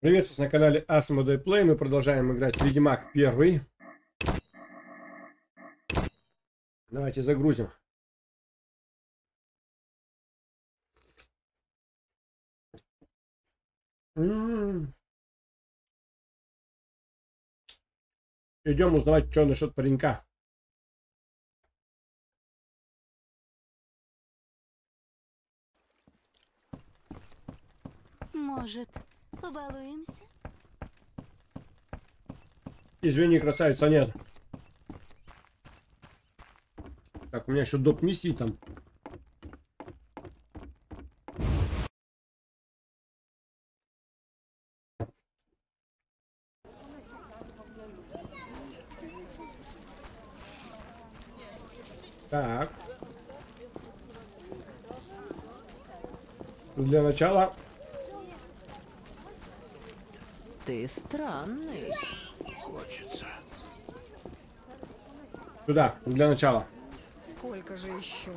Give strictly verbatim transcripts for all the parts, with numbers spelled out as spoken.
Приветствую на канале Asmodee Play. Мы продолжаем играть в Ведьмак первый. Давайте загрузим. М-м-м. Идем узнавать, что насчет паренька. Может, побалуемся? Извини, красавица, нет. Так, у меня еще доп. Миссии там. Так. Для начала... Ты странный. Хочется. Сюда, для начала. Сколько же еще?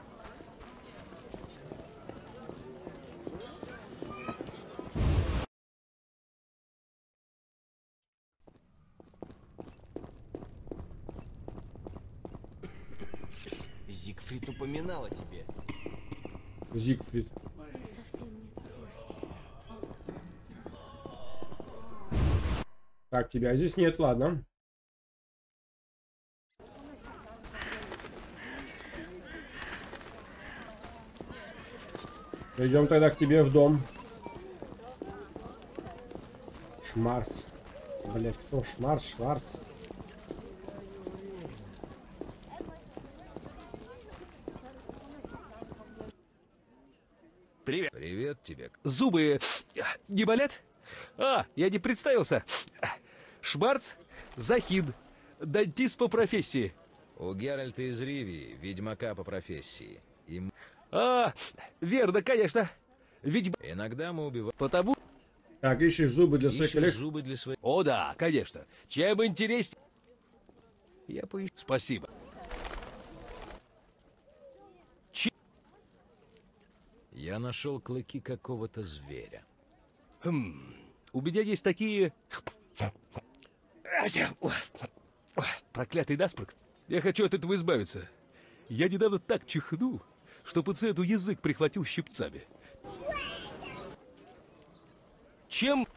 Зигфрид упоминал о тебе. Зигфрид. Совсем нет сил. Так, тебя здесь нет, ладно. Идем тогда к тебе в дом. Шмарц. Блять, кто? Шмарц, Шварц. Привет. Привет тебе. Зубы не болят? А, я не представился. Шмарц Захид, дантист по профессии. У Геральта из Ривии, ведьмака по профессии. Им... А, верно, конечно. Ведь Иногда мы убиваем... потому... Так, ищешь зубы для своих Ищешь коллег. зубы для своих... О, да, конечно. Чем интереснее... Я поищу. Спасибо. Че... Я нашел клыки какого-то зверя. Хм, у меня есть такие... Проклятый насморк. Я хочу от этого избавиться. Я недавно так чихнул, что пациенту язык прихватил щипцами. Чем...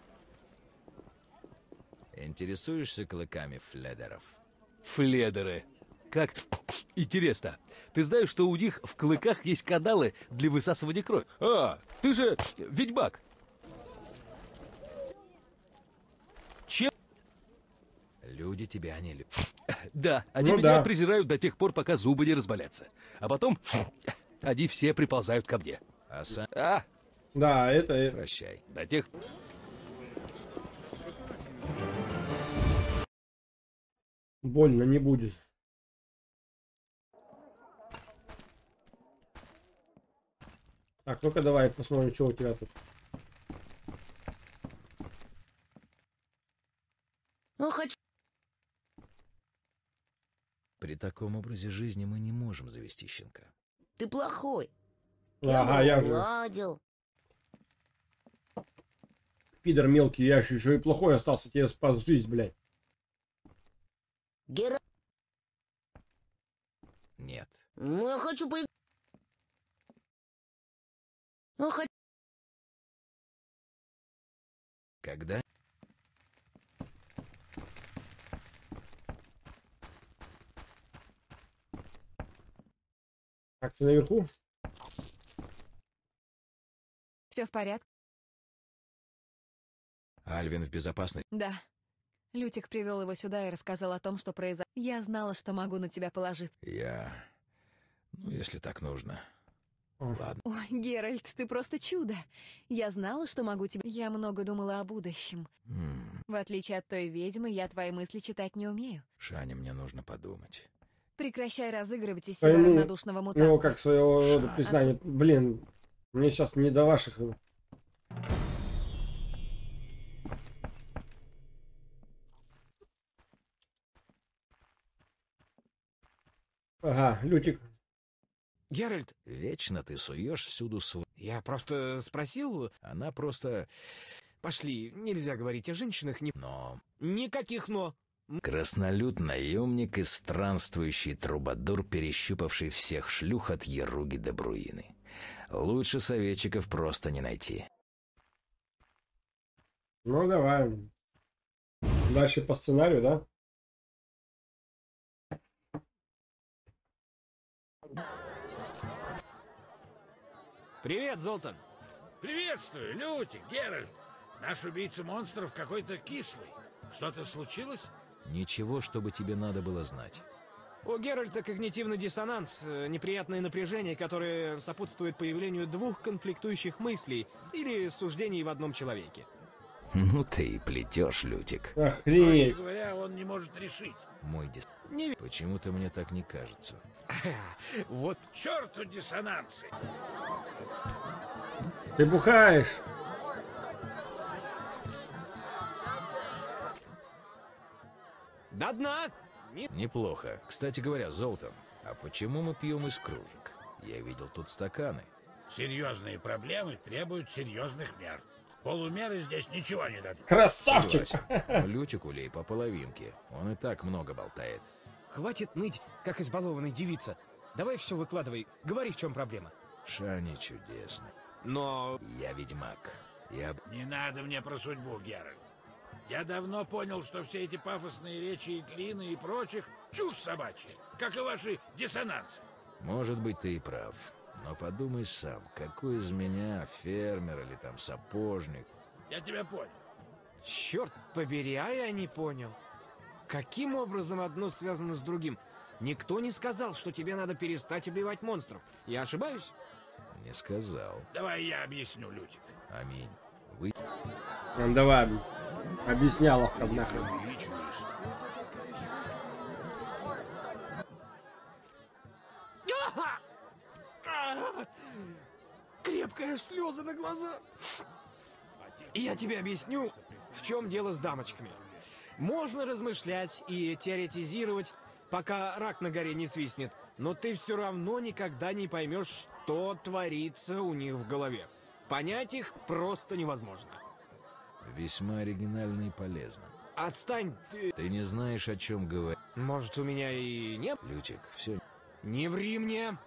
Интересуешься клыками фледеров? Фледеры. Как интересно. Ты знаешь, что у них в клыках есть каналы для высасывания крови? А, ты же ведьмак. Чем... Люди тебя не любят. Да, они Ну меня да. презирают до тех пор, пока зубы не разболятся. А потом они все приползают ко мне. А сам... А, Да, это... э, Прощай. до тех... Больно не будет. Так, ну-ка давай посмотрим, что у тебя тут. Ну, хочу. При таком образе жизни мы не можем завести щенка. Ты плохой. Ага, бы я же гладил. пидор мелкий, я еще, еще и плохой остался, тебе спас жизнь, блядь. Гера... Нет. Ну, я хочу поиграть. Ну, хочу... Когда... Так, ты наверху? Все в порядке? Альвин в безопасности. Да. Лютик привел его сюда и рассказал о том, что произошло. Я знала, что могу на тебя положиться. Я... Ну, если так нужно. О. Ладно. Ой, Геральт, ты просто чудо. Я знала, что могу тебе... Я много думала о будущем. М, В отличие от той ведьмы, я твои мысли читать не умею. Шаня, мне нужно подумать. Прекращай разыгрывать из себя Пойму, равнодушного мутанта. Ну, как своего рода Ша- признание. Блин, мне сейчас не до ваших. Ага, Лютик. Геральт, вечно ты суешь всюду свой. Я просто спросил... Она просто... Пошли, нельзя говорить о женщинах, ни... Но Никаких «но». краснолюд-наемник и странствующий трубадур, перещупавший всех шлюх от Яруги до Бруины. Лучше советчиков просто не найти. Ну, давай. Дальше по сценарию, да? Привет, Золтан. Приветствую, Лютик, Геральт. Наш убийца монстров какой-то кислый. Что-то случилось? Ничего, чтобы тебе надо было знать. У Геральта когнитивный диссонанс, э, неприятное напряжение, которое сопутствует появлению двух конфликтующих мыслей или суждений в одном человеке. Ну ты и плетешь, Лютик. Проще Охренеть. говоря, он не может решить. Мой дис... Не... Почему-то мне так не кажется. Вот К черту диссонансы. Ты бухаешь. до дна! Не... Неплохо. Кстати говоря, Золтан, а почему мы пьем из кружек? Я видел тут стаканы. Серьезные проблемы требуют серьезных мер. Полумеры здесь ничего не дадут. Красавчик. Согласен. Лютику лей по половинке. Он и так много болтает. Хватит ныть, как избалованная девица. Давай все выкладывай, говори, в чем проблема. Шани чудесный. Но... Я ведьмак. Я... Не надо мне про судьбу, Геральт. Я давно понял, что все эти пафосные речи и тлины и прочих — чушь собачья, как и ваши диссонансы. Может быть, ты и прав. Но подумай сам, какой из меня фермер или там сапожник? Я тебя понял. Черт побери, а я не понял. Каким образом одно связано с другим? Никто не сказал, что тебе надо перестать убивать монстров. Я ошибаюсь? Не сказал. Давай я объясню, Лютик. Аминь. Вы... Ну, давай. Объяснял их там нахрен. Увеличиваешь. Крепкая аж слезы на глаза. И я тебе объясню, в чем дело с дамочками. Можно размышлять и теоретизировать, пока рак на горе не свистнет, но ты все равно никогда не поймешь, что творится у них в голове. Понять их просто невозможно. Весьма оригинально и полезно. Отстань, ты... Ты не знаешь, о чем говорить. Может, у меня и не... Лютик, все. Не ври мне.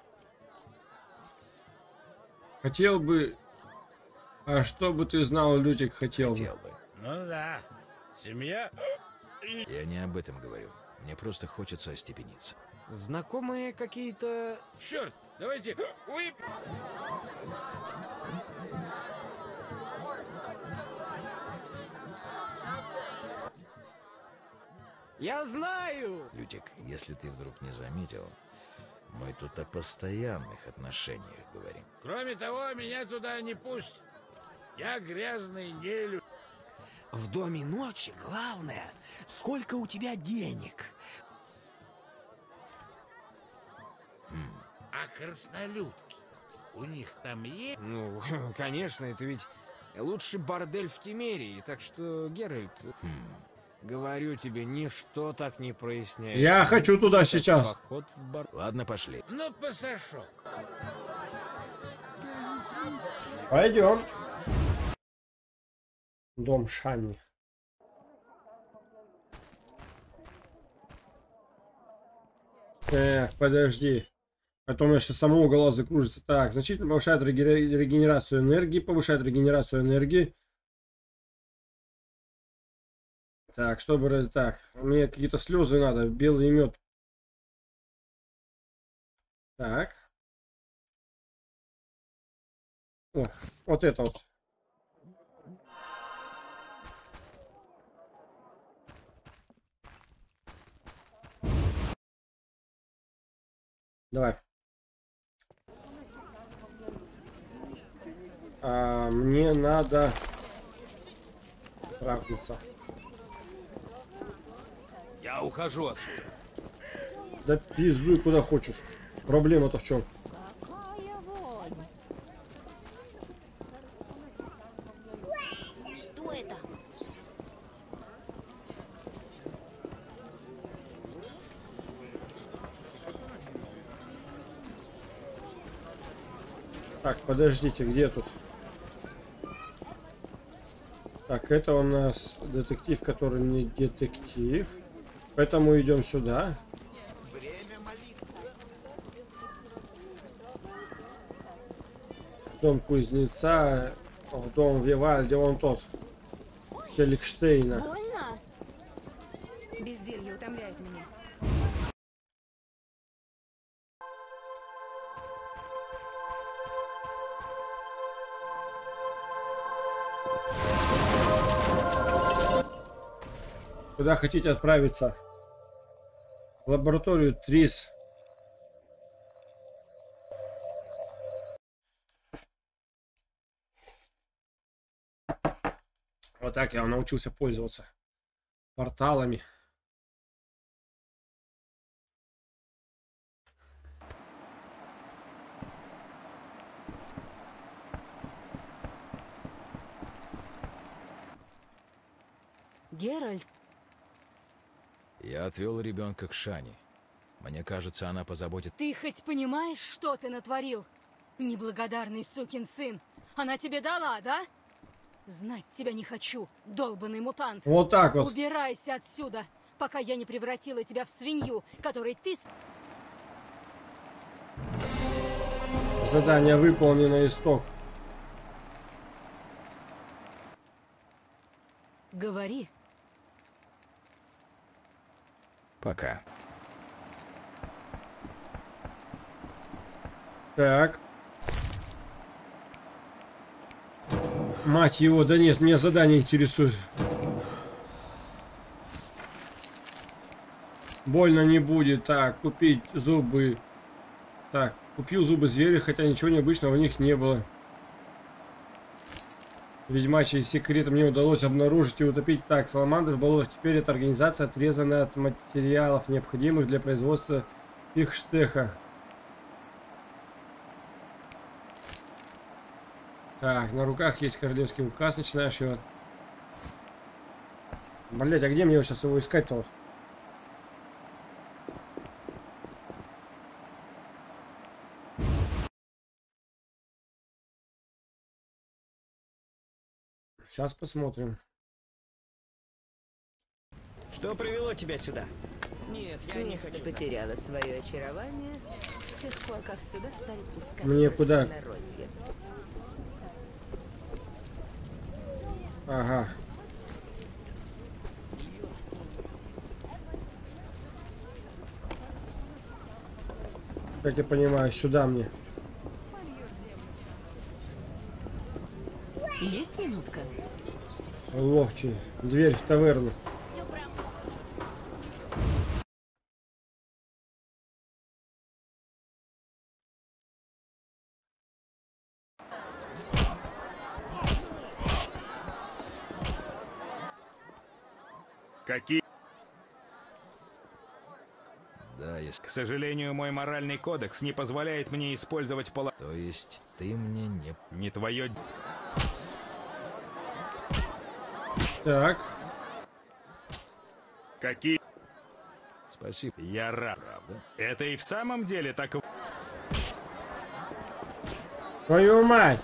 Хотел бы... А что бы ты знал, Лютик, хотел, Хотел бы? бы. Ну да. Семья. Я не об этом говорю. Мне просто хочется остепениться. Знакомые какие-то... Черт, давайте выпьем. Я знаю! Лютик, если ты вдруг не заметил, мы тут о постоянных отношениях говорим. Кроме того, меня туда не пустят. Я грязный нелюдь. В доме ночи главное, сколько у тебя денег. А краснолюдки, у них там есть? Ну, конечно, это ведь лучший бордель в Темерии, так что, Геральт, Хм. говорю тебе, ничто так не проясняет. Я хочу туда Как сейчас. Поход в бар... Ладно, пошли. Ну, пасашок. Пойдем. Дом Шани. Эх, подожди. А то у меня сейчас самого голова закружится. Так, значительно повышает реге- регенерацию энергии. Повышает регенерацию энергии. Так, чтобы... раз- Так, мне какие-то слезы надо. Белый мед. Так. О, вот это вот. Давай. А, мне надо правдиться. Я ухожу отсюда. Да пиздуй куда хочешь. Проблема-то в чем? Что это? Так, подождите, где тут? Так, это у нас детектив, который не детектив. Поэтому идем сюда. Дом кузнеца, в дом Вивальди, вон тот. Хеликштейна. Больно? Безделье утомляет меня. Куда хотите отправиться? В лабораторию Трис. Вот так я научился пользоваться порталами. Геральт, Я отвел ребенка к Шане. Мне кажется, она позаботится. ты хоть понимаешь, что ты натворил? Неблагодарный сукин сын. Она тебе дала, да? Знать тебя не хочу, долбанный мутант. Вот так вот. Убирайся отсюда, пока я не превратила тебя в свинью, которой ты... Задание выполнено, исток. Говори. Пока. Так. Мать его, да нет, меня задание интересует. Больно не будет. Так, купить зубы. Так, купил зубы зверя, хотя ничего необычного в них не было. Ведьмачий секрет мне удалось обнаружить и утопить. Так, саламандры в болотах. Теперь эта организация отрезана от материалов, необходимых для производства их штеха. Так, на руках есть королевский указ, начинаешь его. Блять, а где мне его сейчас его искать-то? Вот? Сейчас посмотрим. Что привело тебя сюда? Нет, я не Место хочу. потеряло свое очарование с тех пор, как сюда стали пускать Мне куда? простонародье. Ага. Как я понимаю, сюда мне. Есть минутка? Ловчий. Дверь в таверну. Какие? Да, если... К сожалению, мой моральный кодекс не позволяет мне использовать пола... То есть ты мне не... Не твое... Так. Какие? Спасибо. Я рад. Правда? Это и в самом деле так... Твою мать!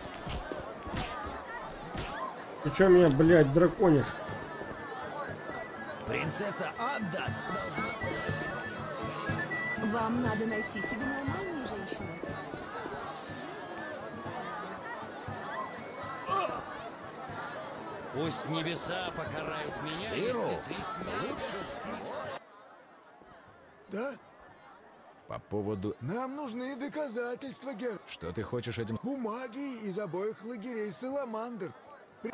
Ты чё меня, блядь, драконишь? Принцесса Ада должна... Вам надо найти себе нормальную женщину. Пусть небеса покарают меня, Сыру если ты смеешь. лучше всего. Да? По поводу... Нам нужны доказательства, Гер. Что ты хочешь этим... Бумаги из обоих лагерей Саламандр. При-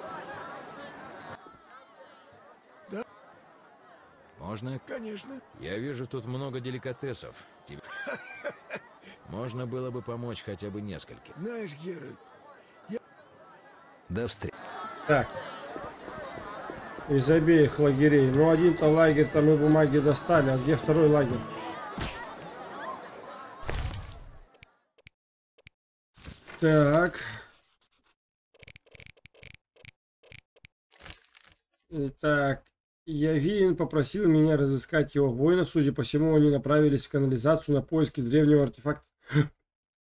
Да, Можно? конечно. Я вижу тут много деликатесов. Тебе... Можно было бы помочь хотя бы нескольким. Знаешь, Геральт, До встречи. Так. Из обеих лагерей. Ну, один-то лагерь, там мы бумаги достали. А где второй лагерь? Так. Итак. Явин попросил меня разыскать его воина. Судя по всему, они направились в канализацию на поиски древнего артефакта.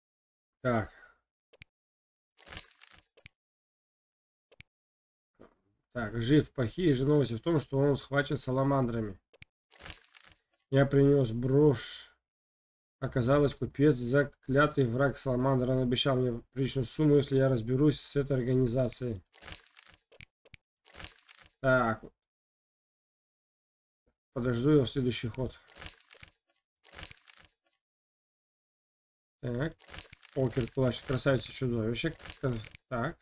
Так. Так, жив. Плохие же новости в том, что он схвачен саламандрами. Я принес брошь. Оказалось, купец заклятый враг саламандра. Он обещал мне приличную сумму, если я разберусь с этой организацией. Так. Подожду его в следующий ход. Так. Покер, плащ, красавица, чудовище. Так.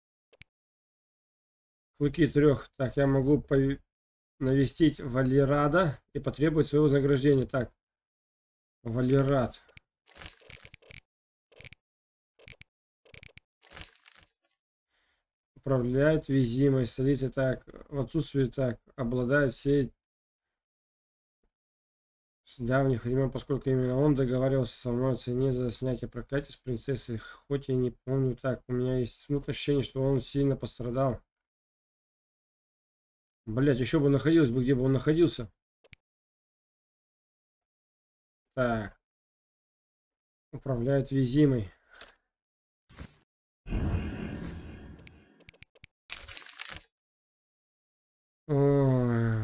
Клыки трех. Так, я могу пов... навестить Валерада и потребовать своего вознаграждения. Так. Валерад. Управляет визимой столицей. Так. В отсутствии так. Обладает всей с давних времен, поскольку именно он договаривался со мной о цене за снятие проклятия с принцессой. Хоть я не помню так. У меня есть смутное ощущение, что он сильно пострадал. Блять, еще бы находилось бы, где бы он находился. Так. Управляет визимой. Ой.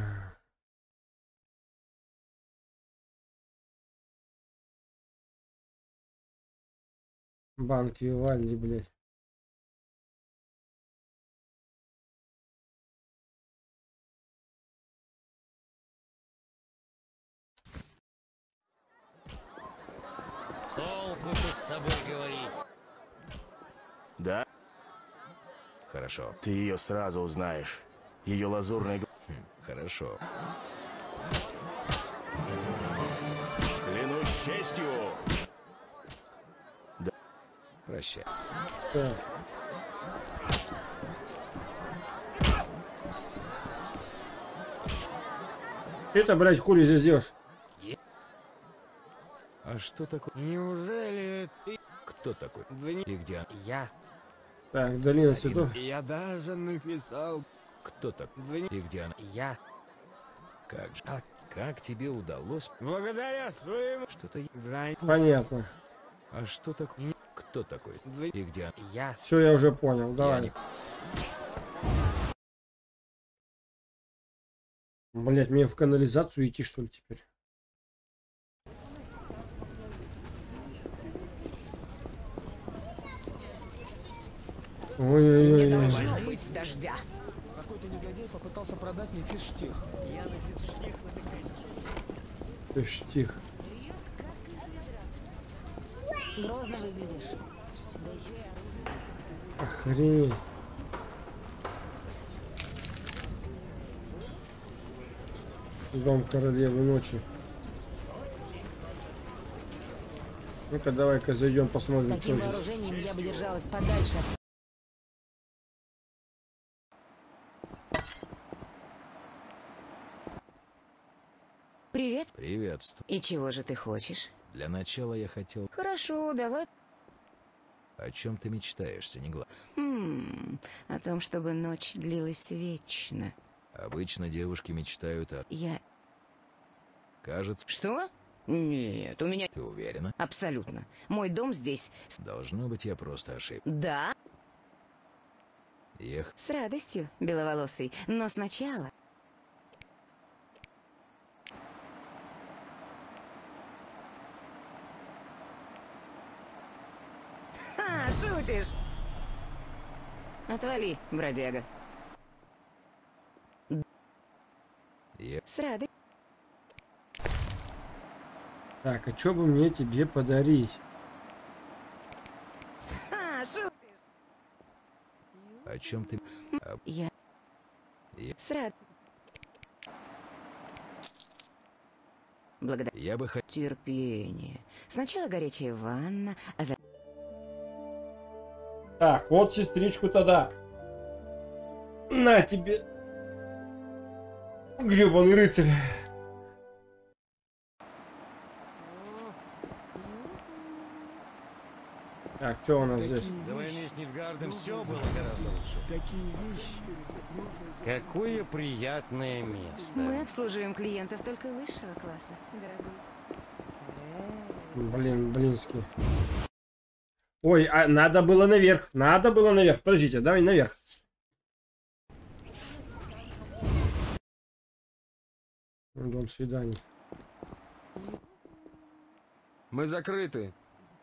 Банк Вивальди, блядь. Толку с тобой говорить. Да? Хорошо. Ты ее сразу узнаешь. Ее лазурный... Хм, хорошо. Клянусь честью. Да. Прощай. Так. Это, блядь, хули здесь делаешь? А что такое? Неужели ты... Кто такой? Да не... И где? Я. Так, долина цветов. Я даже написал... Кто такой? Да не... И где она? Я. Как же? А как тебе удалось? Благодаря своему... Что-то... Да... Понятно. А что такое? Кто такой? Да... И где она? Я. Все, я уже понял. Давай. не... Блять, мне в канализацию идти, что ли, теперь? Ой-ой-ой. Должно быть дождя. Какой-то негодяй попытался продать мне физштих. Я на физштих Физштих. Грозно выглядишь. Да еще и оружие. Охренеть. Дом королевы ночи. Ну-ка, давай-ка зайдем, С посмотрим, что таким здесь. вооружением я бы держалась подальше от... Привет. Приветствую. И чего же ты хочешь? Для начала я хотел... Хорошо, давай. О чем ты мечтаешь, Синегла? Хм, о том, чтобы ночь длилась вечно. Обычно девушки мечтают о... Я... Кажется... Что? Нет, у меня... Ты уверена? Абсолютно. Мой дом здесь. Должно быть, я просто ошибся. Да? Ех... С радостью, беловолосый. Но сначала... Ха, шутишь? Отвали, бродяга. Я... С радостью. Так, а что бы мне тебе подарить? Ха, шутишь? О чем ты... А... Я... Я... С радостью. Благодарю. Я бы хотел... Терпение. Сначала горячая ванна, а за... Так, вот сестричку тогда. На тебе. Гребаный рыцарь. Так, что у нас здесь? До войны с Нильфгардом все было гораздо лучше. Такие вещи. Какое приятное место. Мы обслуживаем клиентов только высшего класса, дорогой. Блин, блинский. Ой, а надо было наверх. Надо было наверх. Подождите, давай наверх. Дом свиданий. Мы закрыты.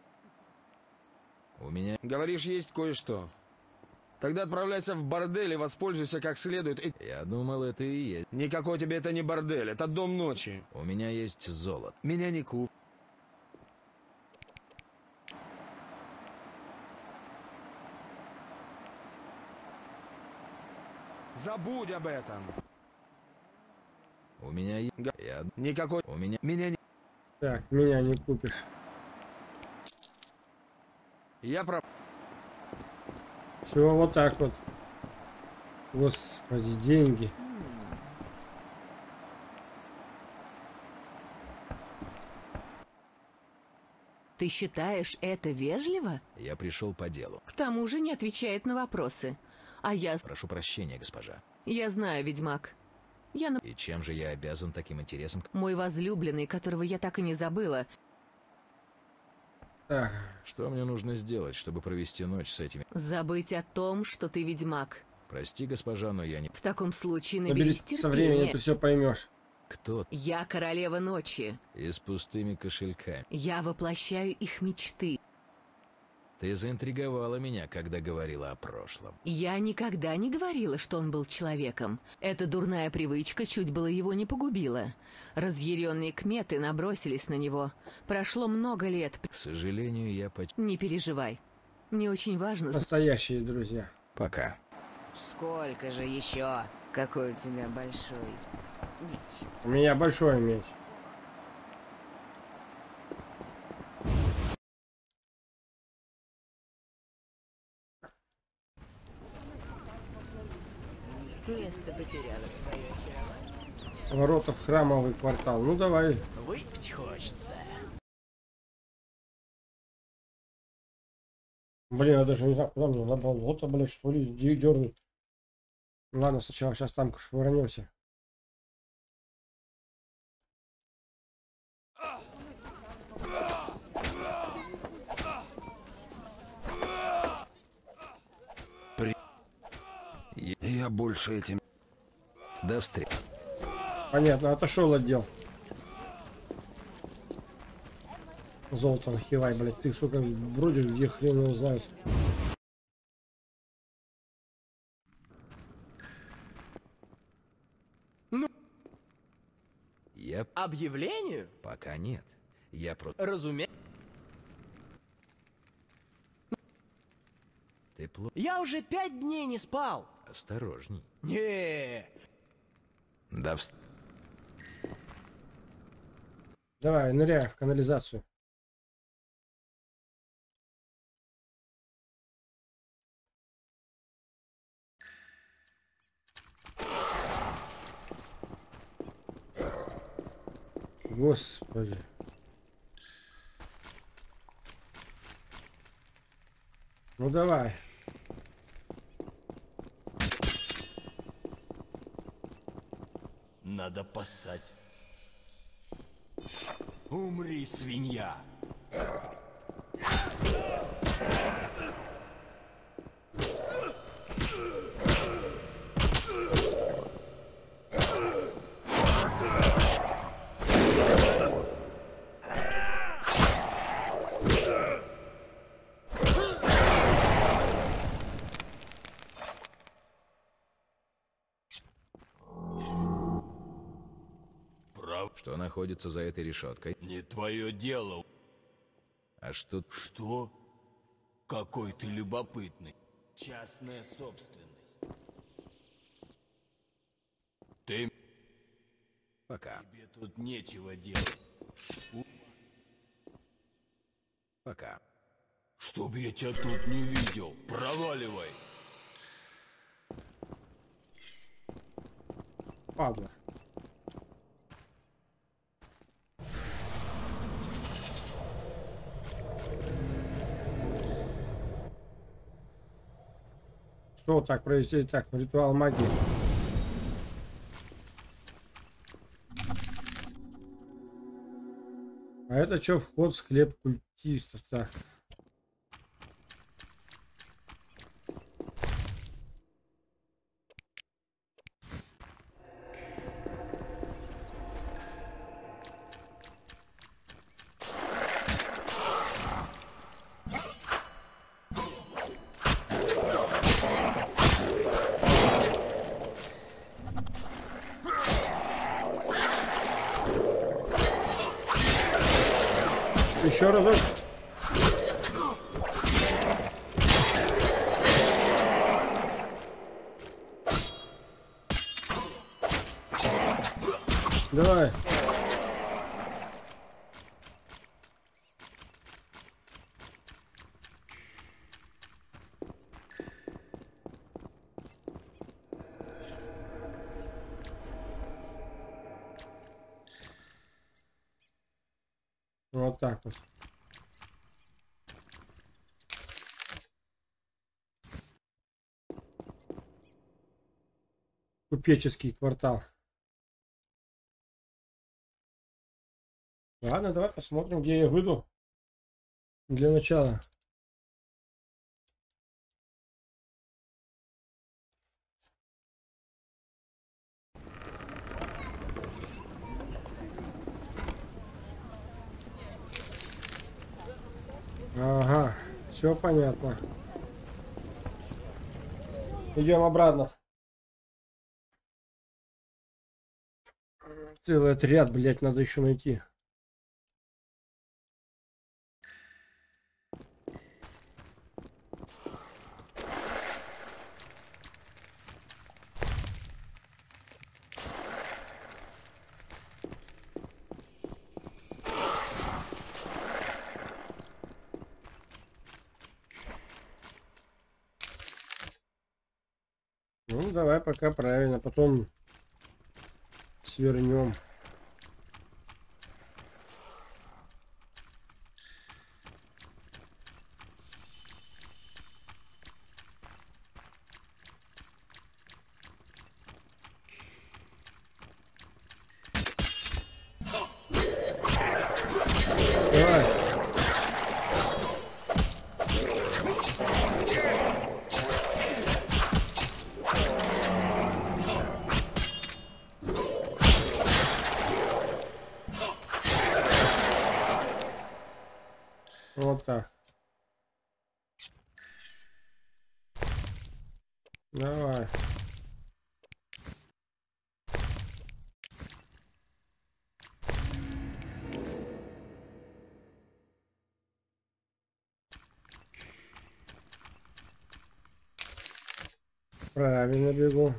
У меня... Говоришь, есть кое-что. Тогда отправляйся в бордель и воспользуйся как следует. И... Я думал, это и есть. Никакой тебе это не бордель, это дом ночи. У меня есть золото. Меня не ку. Забудь об этом. У меня есть... Га- Я... Никакой... У меня... Меня не... Так, меня не купишь. Я про... Все вот так вот. Господи, деньги. Ты считаешь это вежливо? Я пришел по делу. К тому же не отвечает на вопросы. А я... Прошу прощения, госпожа. Я знаю, ведьмак. Я... на- И чем же я обязан таким интересом? Мой возлюбленный, которого я так и не забыла. Так. Что мне нужно сделать, чтобы провести ночь с этими... Забыть о том, что ты ведьмак. Прости, госпожа, но я не... В таком случае Наберись наберись со временем, терпения. ты все поймешь. Кто? Я королева ночи. И с пустыми кошельками. Я воплощаю их мечты. Ты заинтриговала меня, когда говорила о прошлом. Я никогда не говорила, что он был человеком. Эта дурная привычка чуть было его не погубила. Разъяренные кметы набросились на него. Прошло много лет. К сожалению, я поч... Не переживай. Мне очень важно... Настоящие друзья. Пока. Сколько же еще? Какой у тебя большой меч? У меня большой меч. Место потеряло свое очарование. Ворота в храмовый квартал. Ну давай. Выпить хочется. Блин, я даже не знаю, куда мне надо болото, блядь, что ли, дернуть. Ладно, сначала сейчас там швырнемся. При... Я больше этим... До встречи. Понятно, отошел отдел. Золото нахивай, блядь, ты, сука, бродишь, где хрен его знает. Ну... Я... Объявлению? Пока нет. Я просто... Разумеется. Ты плохо... Я уже пять дней не спал. Осторожней. Не. До вст... Давай, ныряй в канализацию. Господи. Ну давай. Надо поссать. Умри, свинья! Что находится за этой решеткой? Не твое дело. А что... Что? Какой ты любопытный. Частная собственность. Ты... Пока. Тебе тут нечего делать. Пока. Чтоб я тебя тут не видел. Проваливай. Падла. Что так провести? Так, ритуал магии. А это что, вход в склеп культистов? Так. Еще разок. Давай. Вот так вот. Купеческий квартал. Ладно, давай посмотрим, где я выйду. Для начала. Ага, все понятно. Идем обратно. Целый отряд, блять, надо еще найти. Ну, давай пока правильно, потом свернем. Давай. Вот так. Давай. Правильно бегу.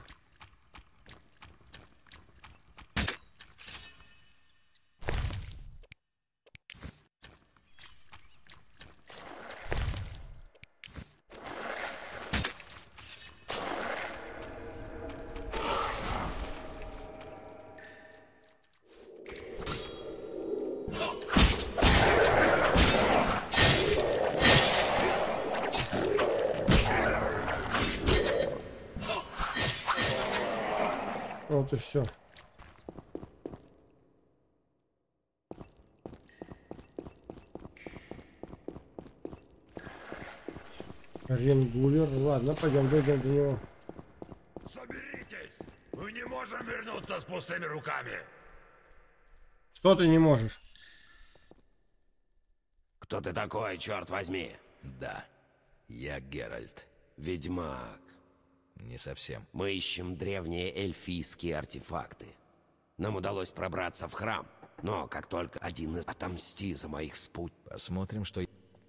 Вот и все. Ренгулер. Ладно, пойдем, дойдем до него. Соберитесь! Мы не можем вернуться с пустыми руками. Что ты не можешь? Кто ты такой, черт возьми? Да, я Геральт. Ведьмак. Не совсем. Мы ищем древние эльфийские артефакты. Нам удалось пробраться в храм, но как только один из... Отомсти за моих спутников. Посмотрим, что...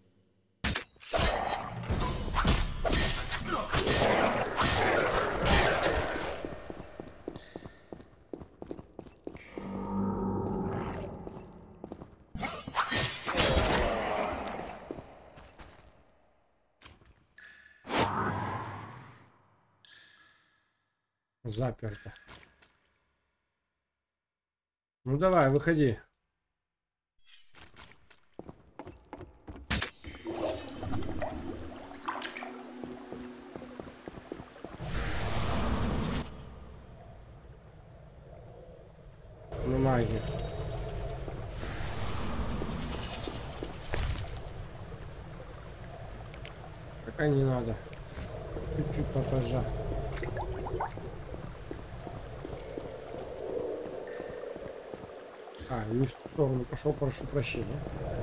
Заперто. Ну давай, выходи. Ну магия. Пока не надо. Чуть-чуть попозже. А, не в ту сторону пошел, прошу прощения.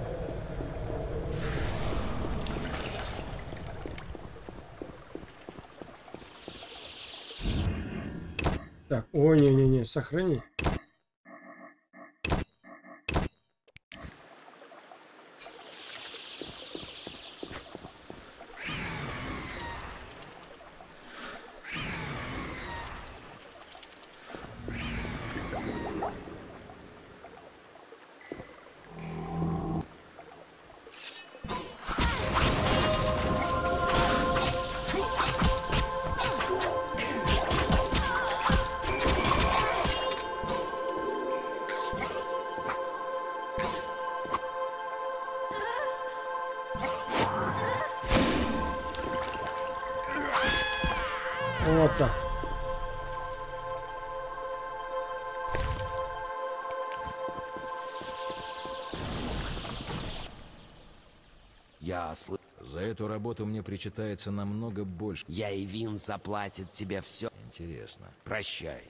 Так, ой, не-не-не, сохрани. Вот так. Я слышу. За эту работу мне причитается намного больше. Я и Вин заплатит тебе все. Интересно. Прощай.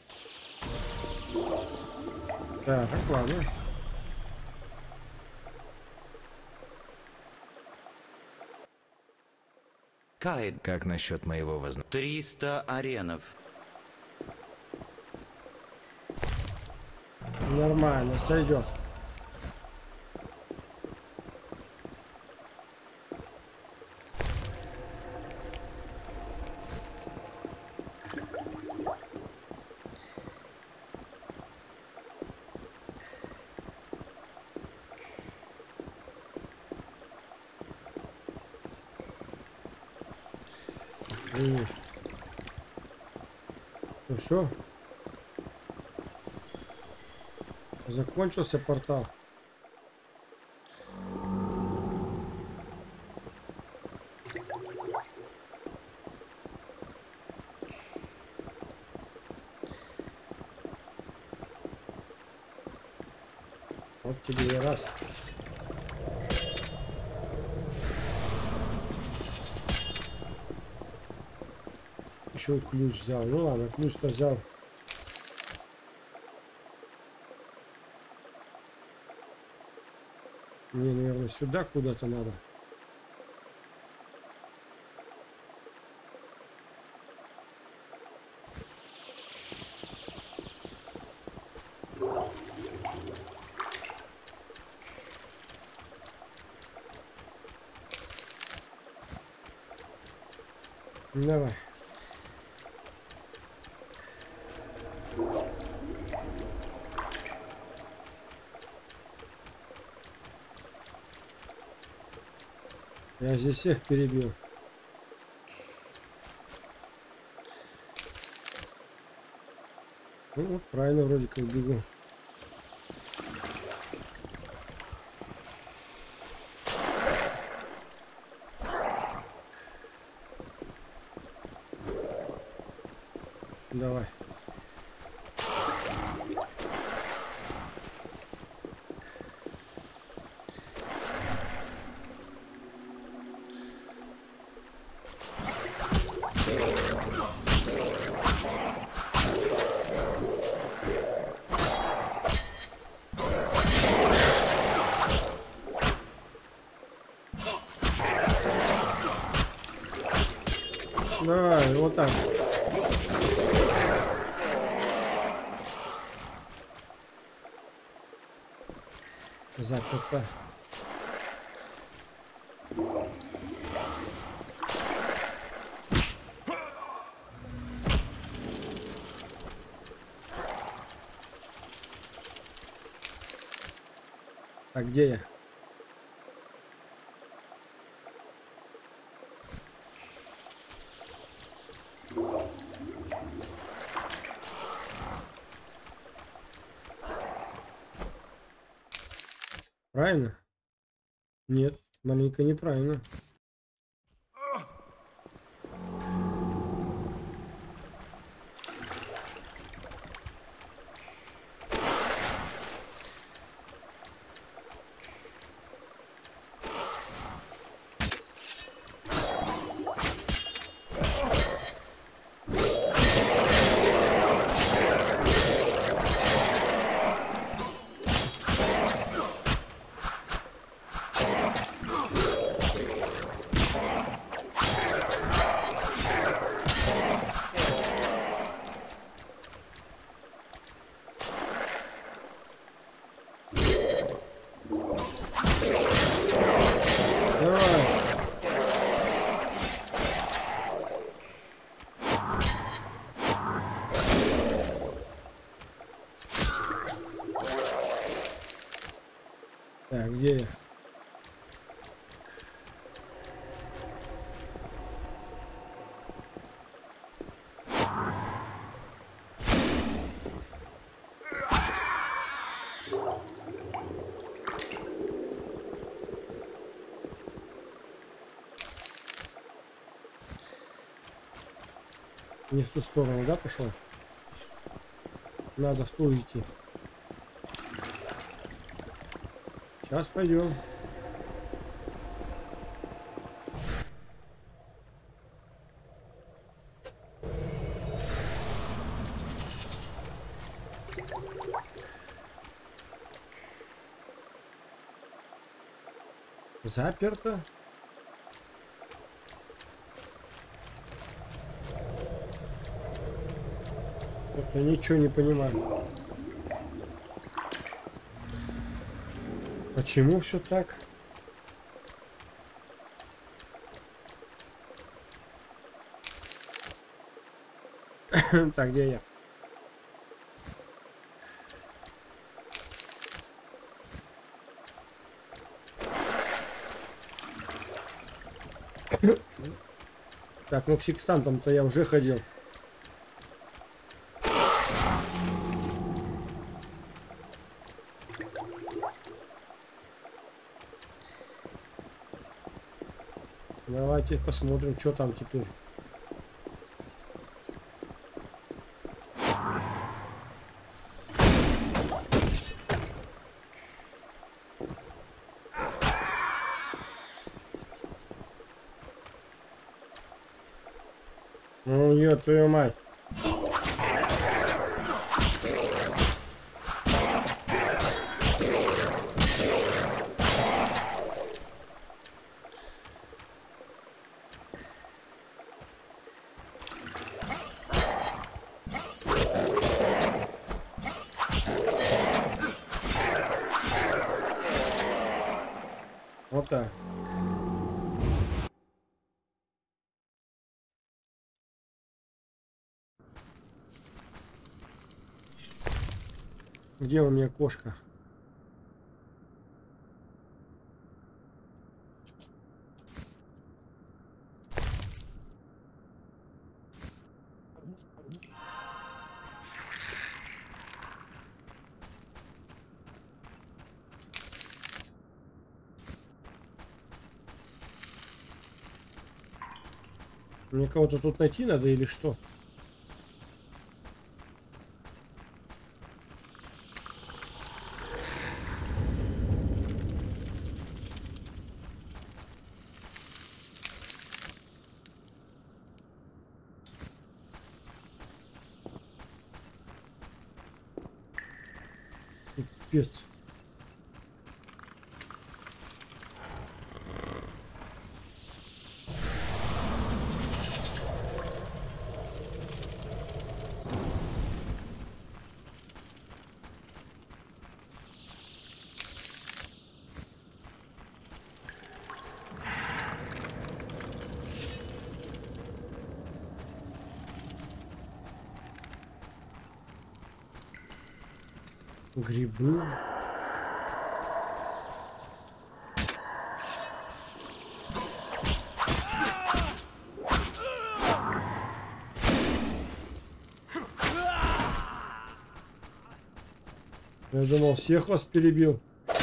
Так, ладно. Кайд. Как насчет моего возна... триста аренов. Нормально, сойдет. Ну все. Закончился портал. Вот тебе и раз. Еще ключ взял. Ну ладно, ключ-то взял. Мне, наверное, сюда куда-то надо. Давай. Я здесь всех перебил. Ну вот, правильно вроде как бегу. Давай. Давай, вот так. Заперто. А где я? Правильно? Нет, маленько неправильно. Так, где я? Не в ту сторону, да, пошел? Надо в ту идти. Сейчас пойдем. Заперто. Я ничего не понимаю. Почему все так? Так, где я? Так, ну к секстантам-то я уже ходил. Давайте посмотрим, что там теперь. Ну, ёб твою мать. Вот так. Где у меня кошка? Мне кого-то тут найти надо или что? Пипец. Грибы. Я думал, всех вас перебил.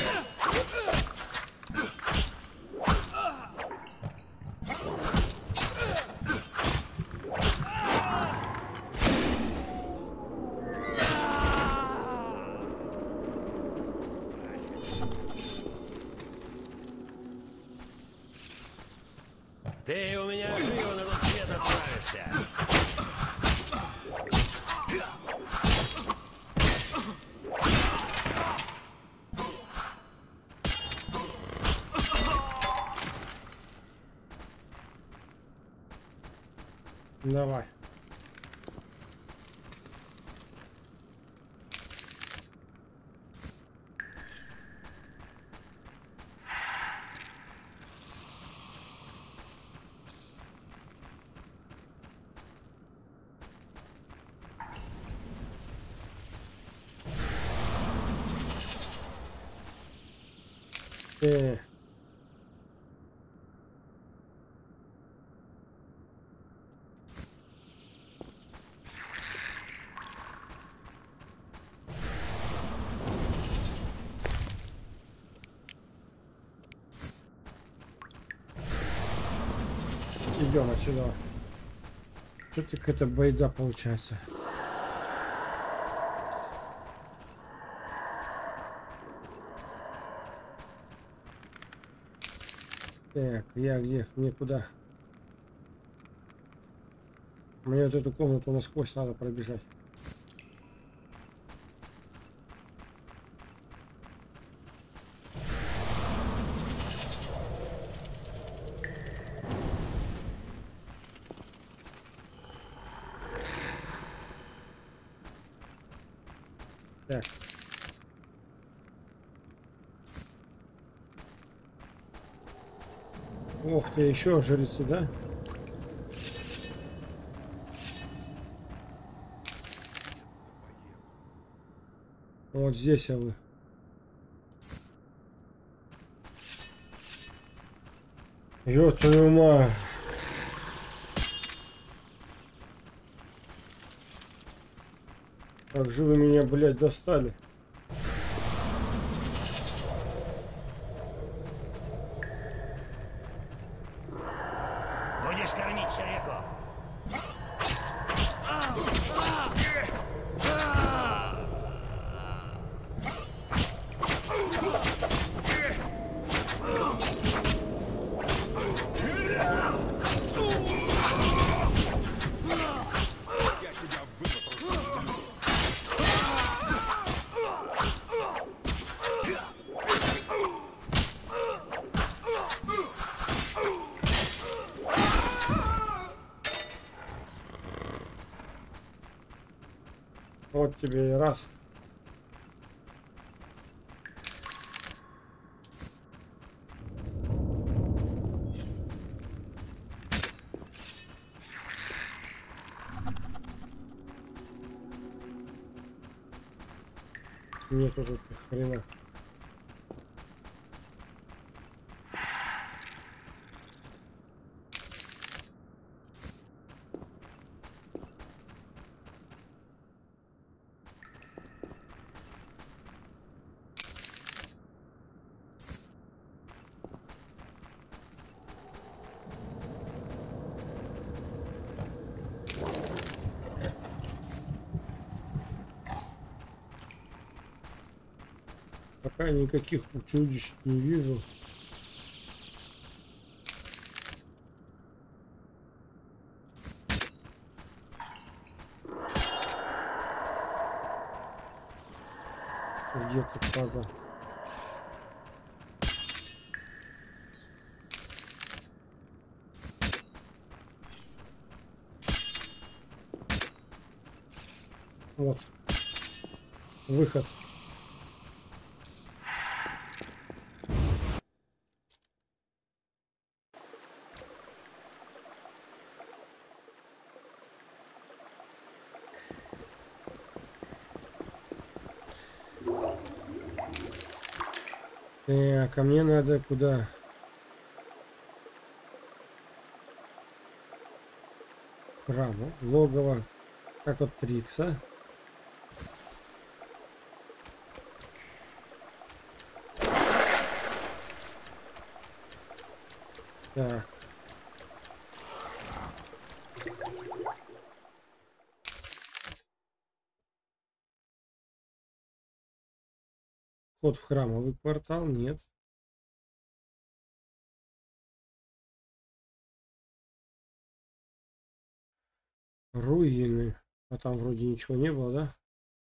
Ты у меня живо на тот свет отправишься. Давай. Э. Идем отсюда. Что-то какая-то байда получается. Так, я где? Мне куда? Мне вот эту комнату насквозь надо пробежать. Так. Ох ты, еще жрицы, да? Вот здесь, а вы. Ёб твою мать. Как же вы меня, блядь, достали. Будешь кормить червяков. Вот тебе и раз. Нету тут ни хрена. Пока никаких чудищ не вижу. Где тут фаза? Вот. Выход. Э, ко мне надо куда? Храму, логово, как от Трикса. Так. Вход в храмовый квартал, нет. Руины. А там вроде ничего не было, да?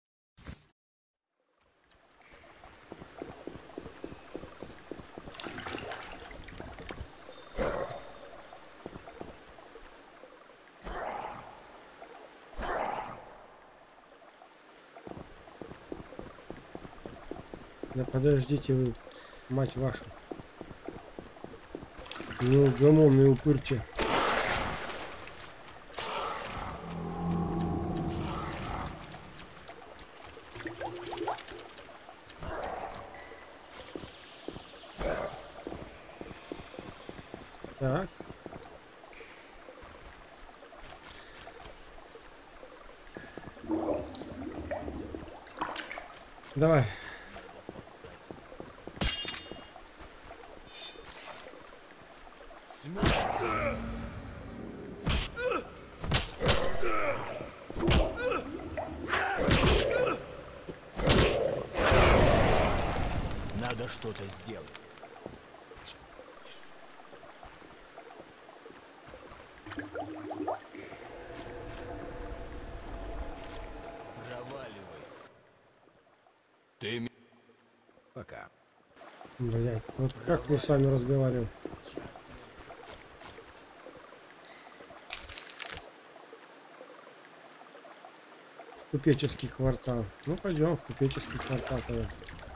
Да подождите вы, мать вашу. Неугомонные упырчи. Так. Давай. что-то сделай. Проваливай. Ты... Пока. Блядь, вот как мы с вами разговариваем? Купеческий квартал. Ну пойдем в купеческий квартал тогда.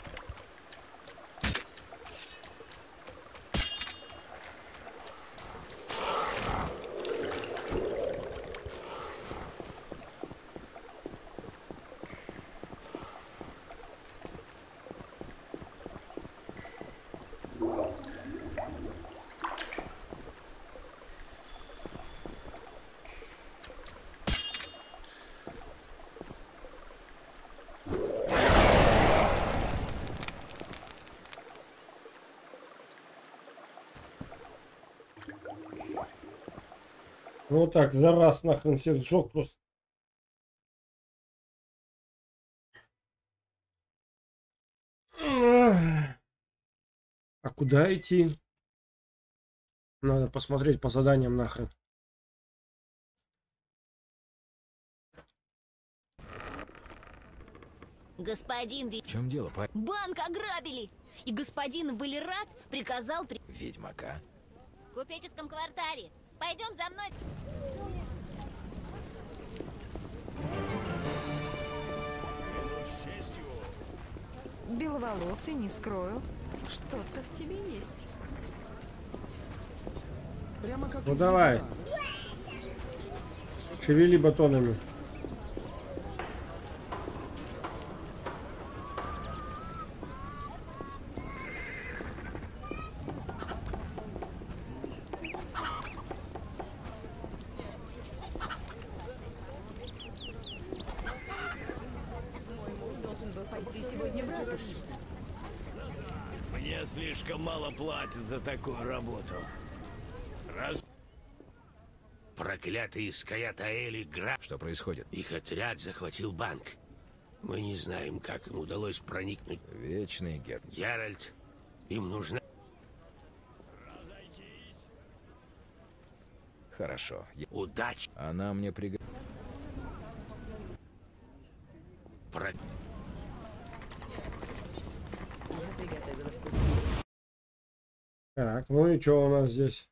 Ну вот так, за раз нахрен всех сжег просто. А куда идти? Надо посмотреть по заданиям нахрен. Господин Ви... В чем дело, парень? Банк ограбили! И господин Валерат приказал при... Ведьмака? В купеческом квартале. Пойдем за мной. Беловолосый, не скрою. Что-то в тебе есть. Прямо как Ну давай. Шевели батонами. Мне слишком мало платят за такую работу. Раз... Проклятые Скаятаэли граб... Что происходит? Их отряд захватил банк. Мы не знаем, как им удалось проникнуть. Вечный Гер... Геральт, им нужна... Хорошо. Я... Удачи. Она мне пригодится. Про... Так, ну и что у нас здесь?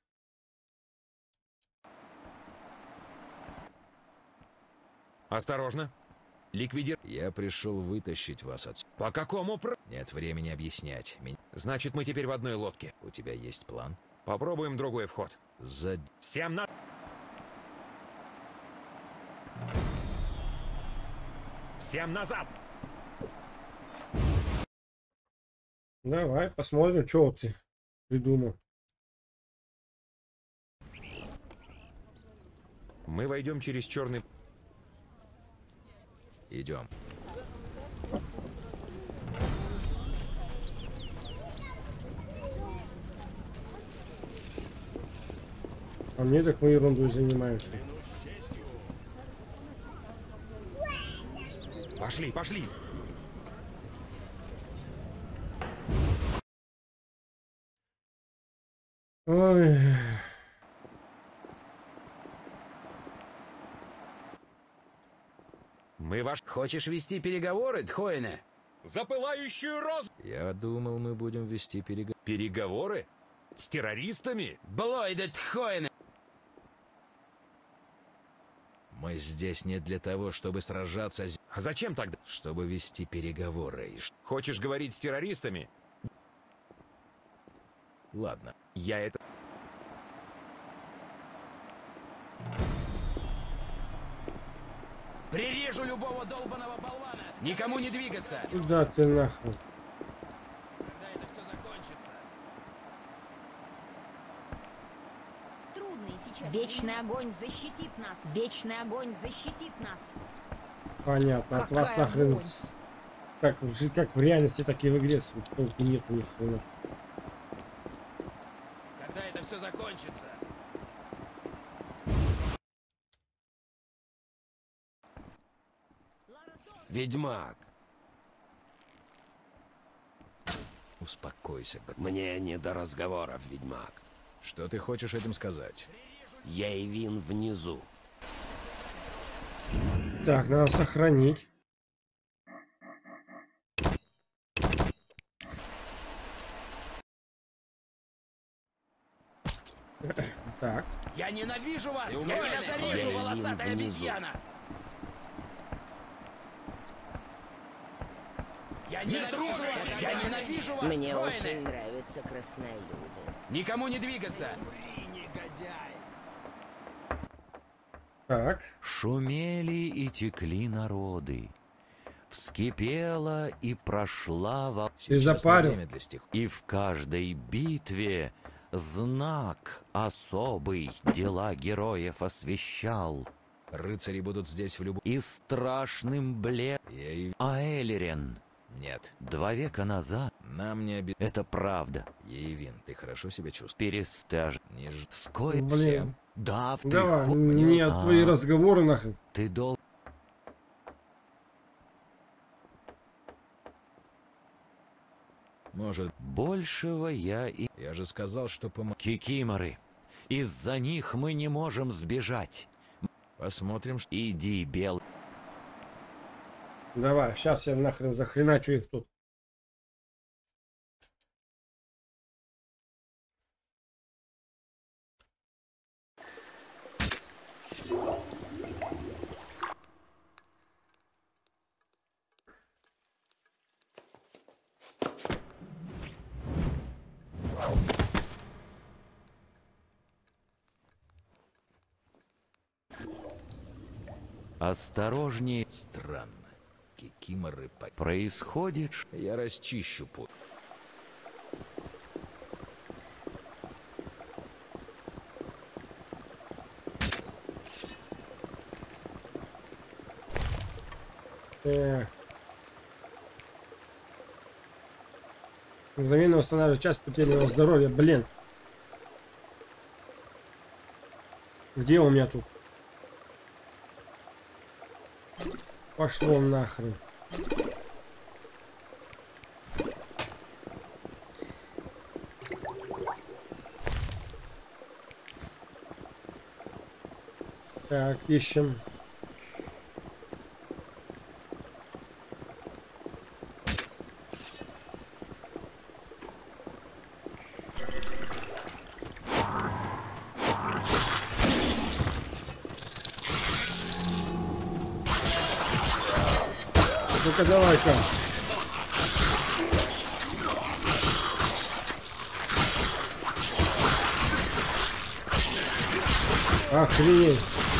Осторожно. Ликвидир... Я пришел вытащить вас отсюда. По какому пр... Нет времени объяснять. Меня... Значит, мы теперь в одной лодке. У тебя есть план? Попробуем другой вход. За... Всем на... Всем назад! Давай посмотрим, что ты придумал. Мы войдем через черный... Идем. А мне так мы ерундой занимаемся. Пошли, пошли! Ой. Мы ваш... Хочешь вести переговоры, Тхоине? За пылающую розу! Я думал, мы будем вести переговоры. Переговоры? С террористами? Блойда Тхоине! Мы здесь не для того, чтобы сражаться. А зачем тогда? Чтобы вести переговоры. Хочешь говорить с террористами? Ладно. Я это... Прирежу любого долбаного болвана! Никому не двигаться! Куда ты нахуй? Когда это все закончится? Трудные сейчас. Вечный огонь защитит нас. Вечный огонь защитит нас. Понятно, от вас нахрен. Как, как в реальности, так и в игре толку нет у них. Когда это все закончится? Ведьмак. Успокойся. Мне не до разговоров, ведьмак. Что ты хочешь этим сказать? Яйвин внизу. Так, надо сохранить. Так. Я ненавижу вас! Я Неужели? тебя зарежу, Я волосатая внизу. обезьяна! Я ненавижу вас! Я ненавижу вас, Мне воины! очень нравятся краснолюды. Никому не двигаться! Так. Шумели и текли народы. Вскипела и прошла во... Ты запарил. Время для стих. И в каждой битве знак особый дела героев освещал. Рыцари будут здесь в любом... И страшным блед... И... А Эллирен... Нет. Два века назад... Нам не оби... Это правда. Яйвин, ты хорошо себя чувствуешь? Перестаж... Не ж... Скоро... Блин. Да, в Давай, ты... мне А, твои разговоры нахрен. Ты дол... Может, большего я и... Я же сказал, что пом... Кикиморы. Из-за них мы не можем сбежать. Посмотрим, что... Иди, бел... Давай, сейчас я нахрен захреначу их тут. Осторожнее. Странно. Кикиморы по... Происходит... ш- Я расчищу путь. Так. Мгновенно восстанавливает часть потерянного здоровья. Блин. Где у меня тут? Пошло нахрен. Так, ищем. Ну-ка, давай-ка. Охренеть.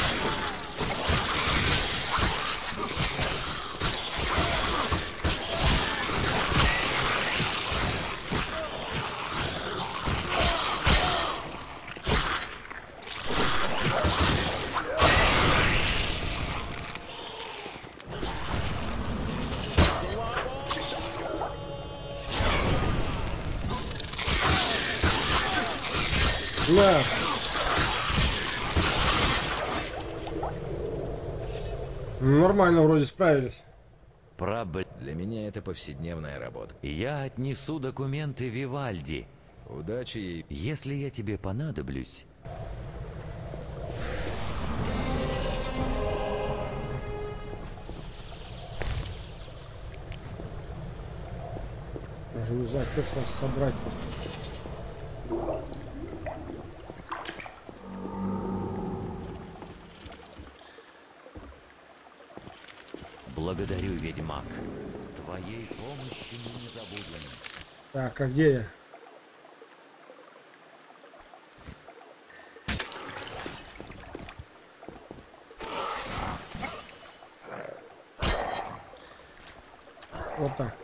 На. Нормально вроде справились. Пробл... Для меня это повседневная работа. Я отнесу документы Вивальди. Удачи ей. Если я тебе понадоблюсь... Даже не знаю, что с вас собрать. Благодарю, ведьмак. Твоей помощи мы не забудем. Так, а где я? Вот так.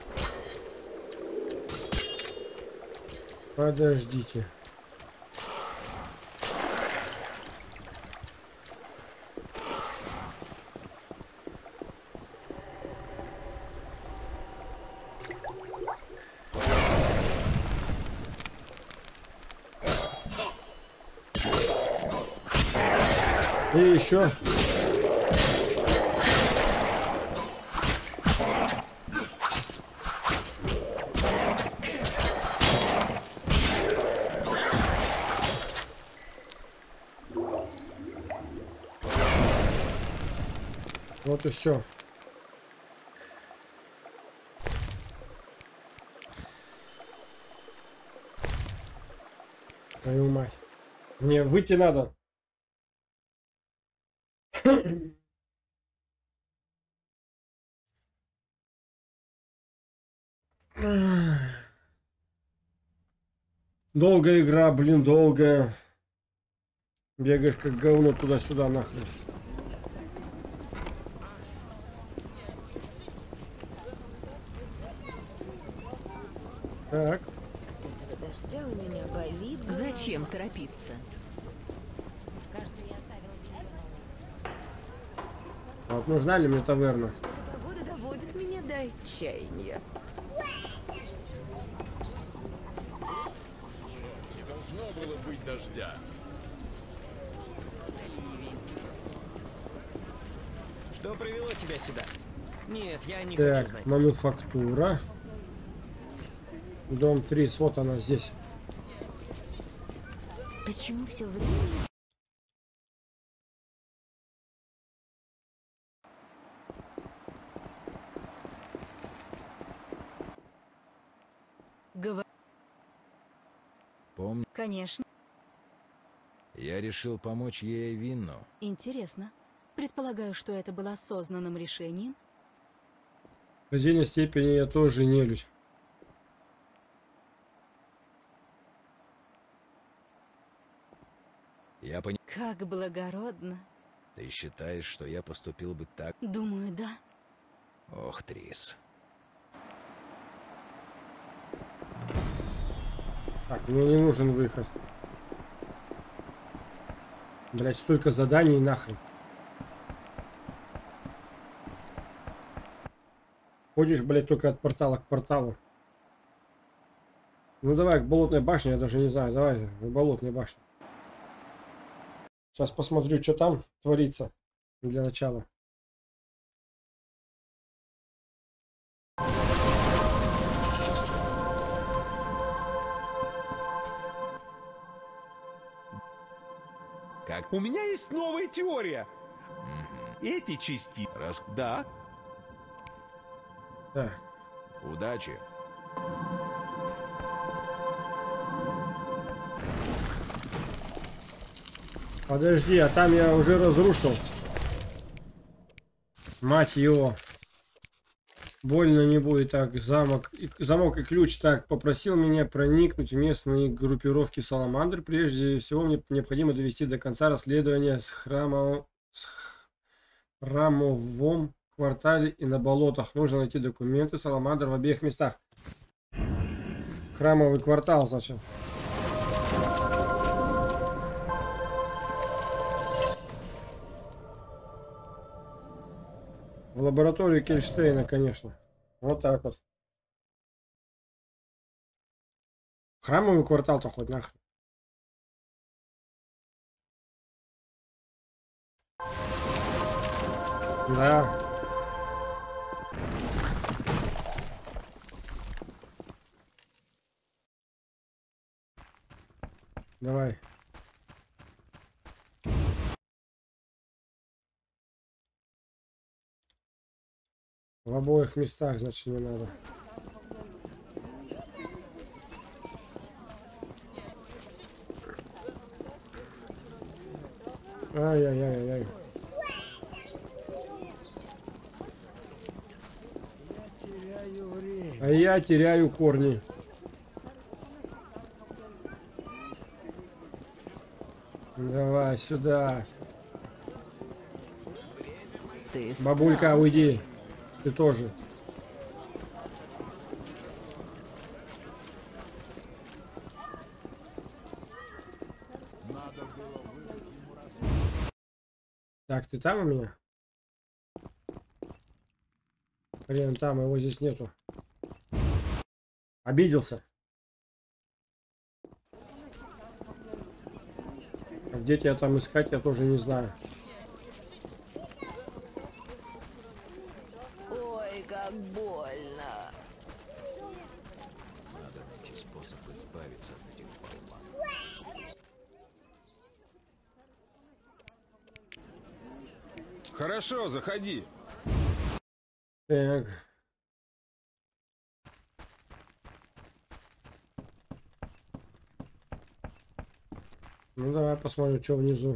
Подождите. И еще. Вот и все. Твою мать. Мне выйти надо. Долгая игра, блин, долгая. Бегаешь как говно туда-сюда нахрен. Так. Дождя у меня болит. Зачем торопиться? Кажется, я оставила белье на улице. Вот нужна ли мне таверна? Погода доводит меня до отчаяния. Не должно было быть дождя. Что привело тебя сюда? Нет, я не Так, хочу знать. мануфактура. Дом три, вот она здесь. Почему все время? Говор... Помню, Конечно. я решил помочь ей и Винну. Интересно. Предполагаю, что это было осознанным решением. В определенной степени я тоже нелюдь. Я понимаю. Как благородно. Ты считаешь, что я поступил бы так? Думаю, да. Ох, Трис. Так, мне не нужен выход. Блять, столько заданий нахрен. Ходишь, блять, только от портала к порталу. Ну давай к болотной башне, я даже не знаю. Давай к болотной башне. Сейчас посмотрю, что там творится для начала. Как? У меня есть новая теория. Эти части... Раз... Да. Так. Удачи. Подожди, а там я уже разрушил. Мать его. Больно не будет. Так, замок, и, замок и ключ. Так, попросил меня проникнуть в местные группировки Саламандр. Прежде всего, мне необходимо довести до конца расследование с храмом, с храмовом квартале и на болотах. Нужно найти документы Саламандр в обеих местах. Храмовый квартал, значит. В лаборатории Кельштейна, конечно. Вот так вот. Храмовый квартал-то хоть нахрен. Да. Давай. В обоих местах, значит, не надо. Ай-яй-яй-яй. А я теряю корни. Давай сюда. Ты Бабулька, странный. уйди. Ты тоже. Так, ты там у меня? Блин, там его здесь нету. Обиделся. А где тебя там искать, я тоже не знаю. Ой, как больно. Надо найти способ избавиться от этих болванов. Хорошо, заходи. Так. Ну давай посмотрим, что внизу.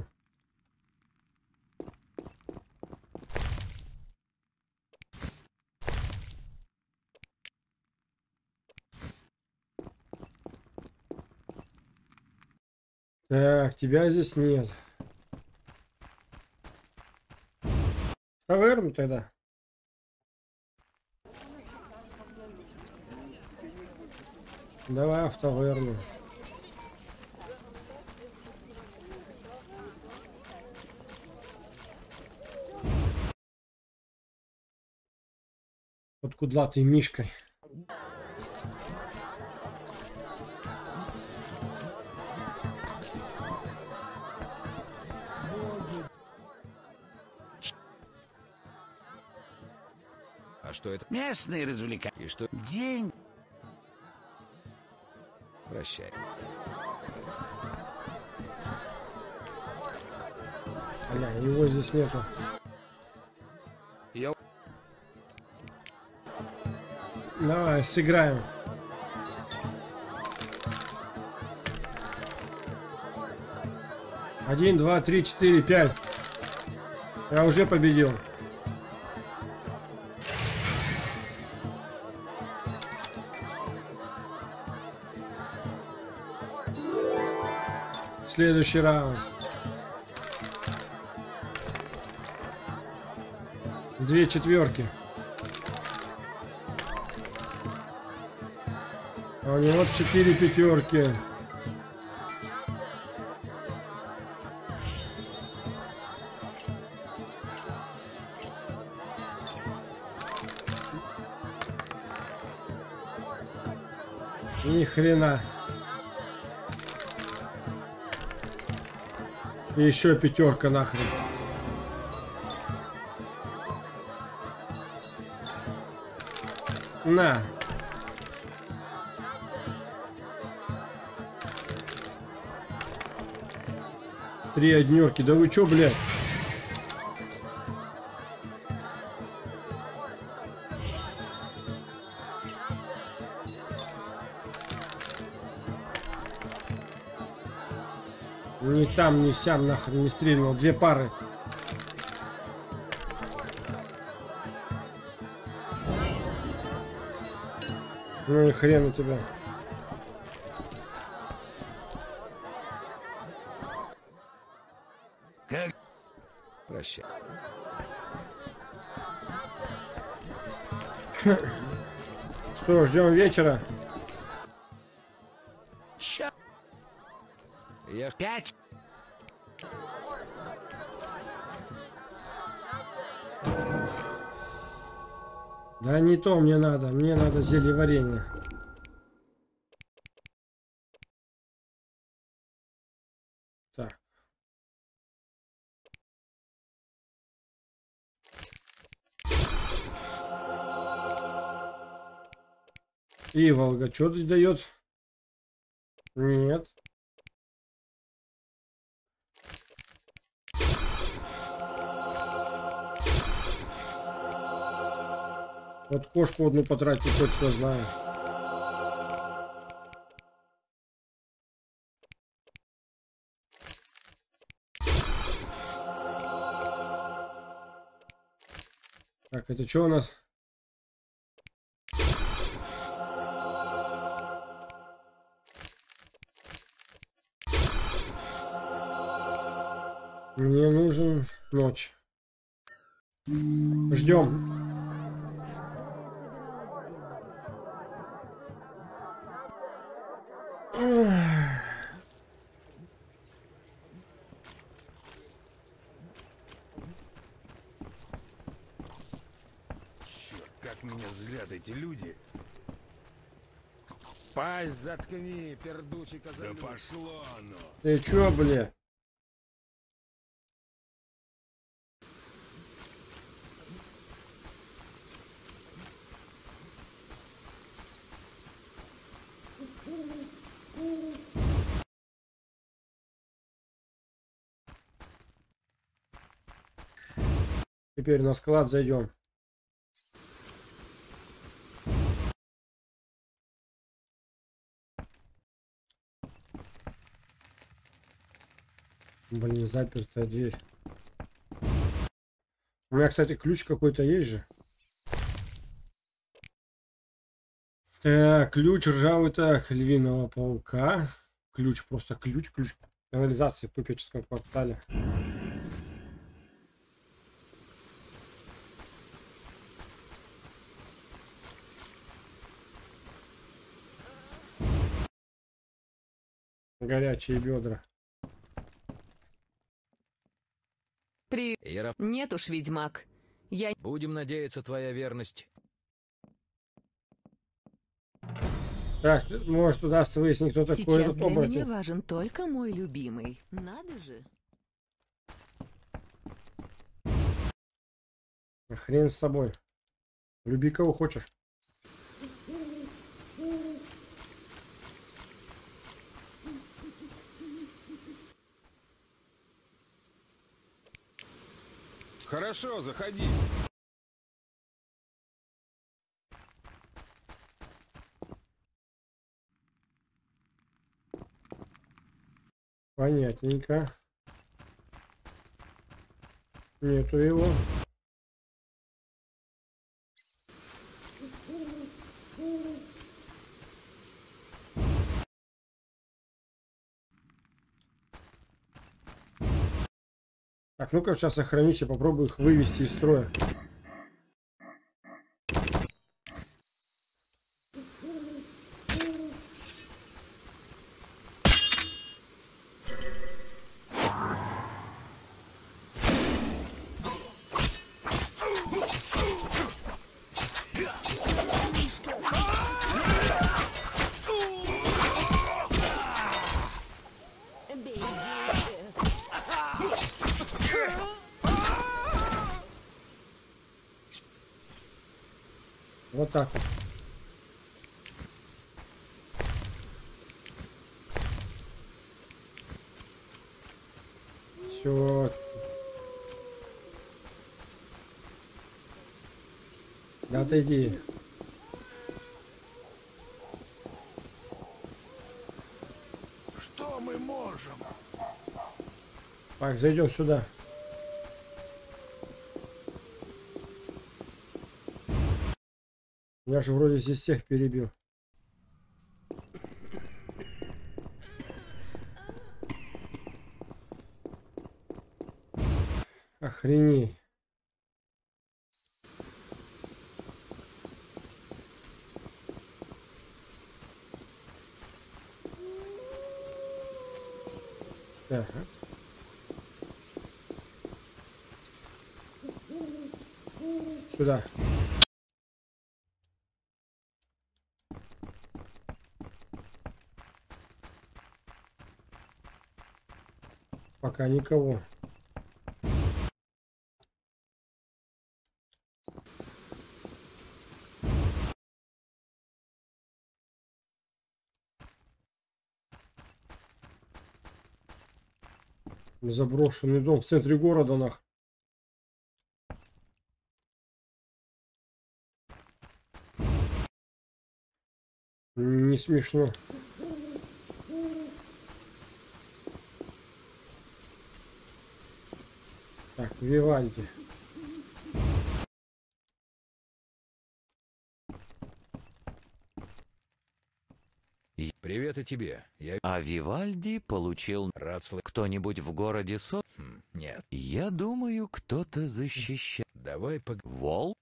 Так, тебя здесь нет. Таверну тогда. Давай в таверну. Под кудлатой мишкой. А что это? Местные развлекания. И что? День. Прощай. Да, его здесь нету. Я... Давай, сыграем. Один, два, три, четыре, пять. Я уже победил. Следующий раунд. Две четверки. А у него четыре пятерки. Ни хрена. И еще пятерка нахрен. На. Три однерки. Да вы чё, блядь? Ни там, ни сям нахрен не стрельнул. Две пары. Ну и хрен у тебя. Как? Прощай. Что, ждем вечера? Чё? Я пять. Да не то мне надо. Мне надо зелье варенья. Так. И Волга, что тут дает? Нет. Вот кошку одну потратить точно знаю. Так, это что у нас? Мне нужен ночь. Ждем. Черт, как меня злят эти люди. Пасть заткни, пердучий козырь. Да пошло оно. Ты чё, бля? Теперь на склад зайдем. Блин, запертая дверь. У меня, кстати, ключ какой-то есть же. Так, ключ ржавый, так, львиного паука. Ключ, просто ключ, ключ канализации в купеческом квартале. Горячие бедра. При... Ера, Нет уж, ведьмак. Я... будем надеяться, твоя верность. Так, может удастся выяснить, кто такой Сейчас этот для оборотень. меня важен только мой любимый. Надо же. Хрен с собой. Люби кого хочешь. Хорошо, заходи. Понятненько. Нету его. Так, ну-ка сейчас сохранюсь и попробую их вывести из строя. Вот так вот. Все. Да отойди. Что мы можем? Так, зайдем сюда. Я же вроде здесь всех перебил. Охренеть. Так. Сюда. Пока никого. Заброшенный дом в центре города, нах. Не смешно. Так, Вивальди. Привет и тебе. Я... А Вивальди получил... Рад слышать. Кто-нибудь в городе Со... Хм, нет. Я думаю, кто-то защищает... Давай пог... Вол?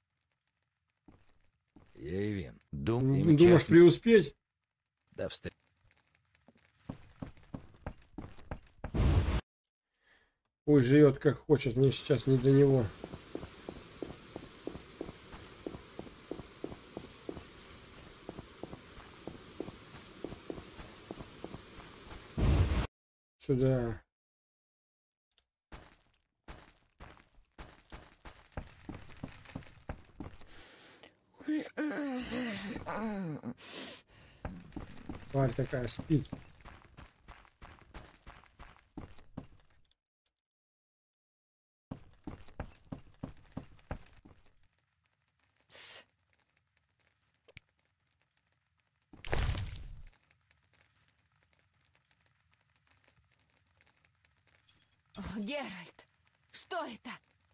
Эйвин. Дум... Думаешь честно... преуспеть? Да, встреть. Ой, живет как хочет, мне сейчас не до него. Сюда. Тварь такая спит. О, Геральт, что это?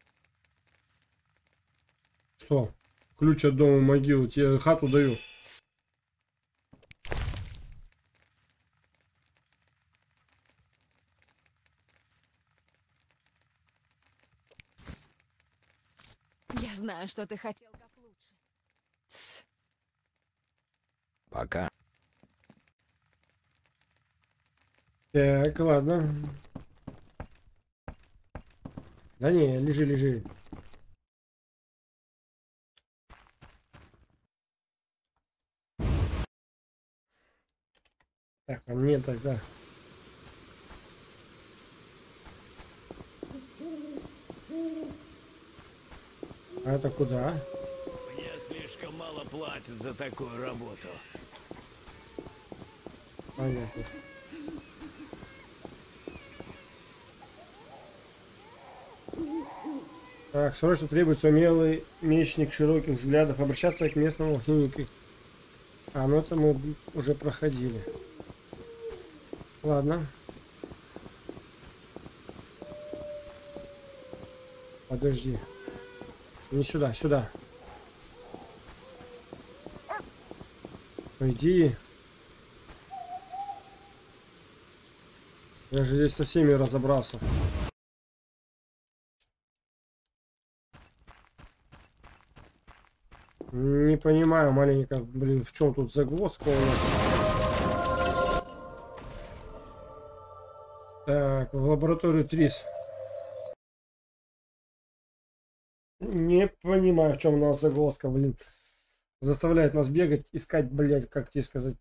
Что? Ключ от дома могилы. Тебе хату даю. Я знаю, что ты хотел как лучше. Тс. Пока. Так, ладно. Да не, лежи, лежи. Так, а мне тогда. А это куда? Мне слишком мало платят за такую работу. Понятно. Так, срочно требуется умелый мечник широких взглядов. Обращаться к местному алхимику. А, ну это мы уже проходили. Ладно. Подожди. Не сюда, сюда. Пойди. Я же здесь со всеми разобрался. Не понимаю маленько, блин, в чем тут загвоздка у нас. Так, в лабораторию Трис. Не понимаю, в чем у нас загвоздка, блин. Заставляет нас бегать, искать, блядь, как тебе сказать.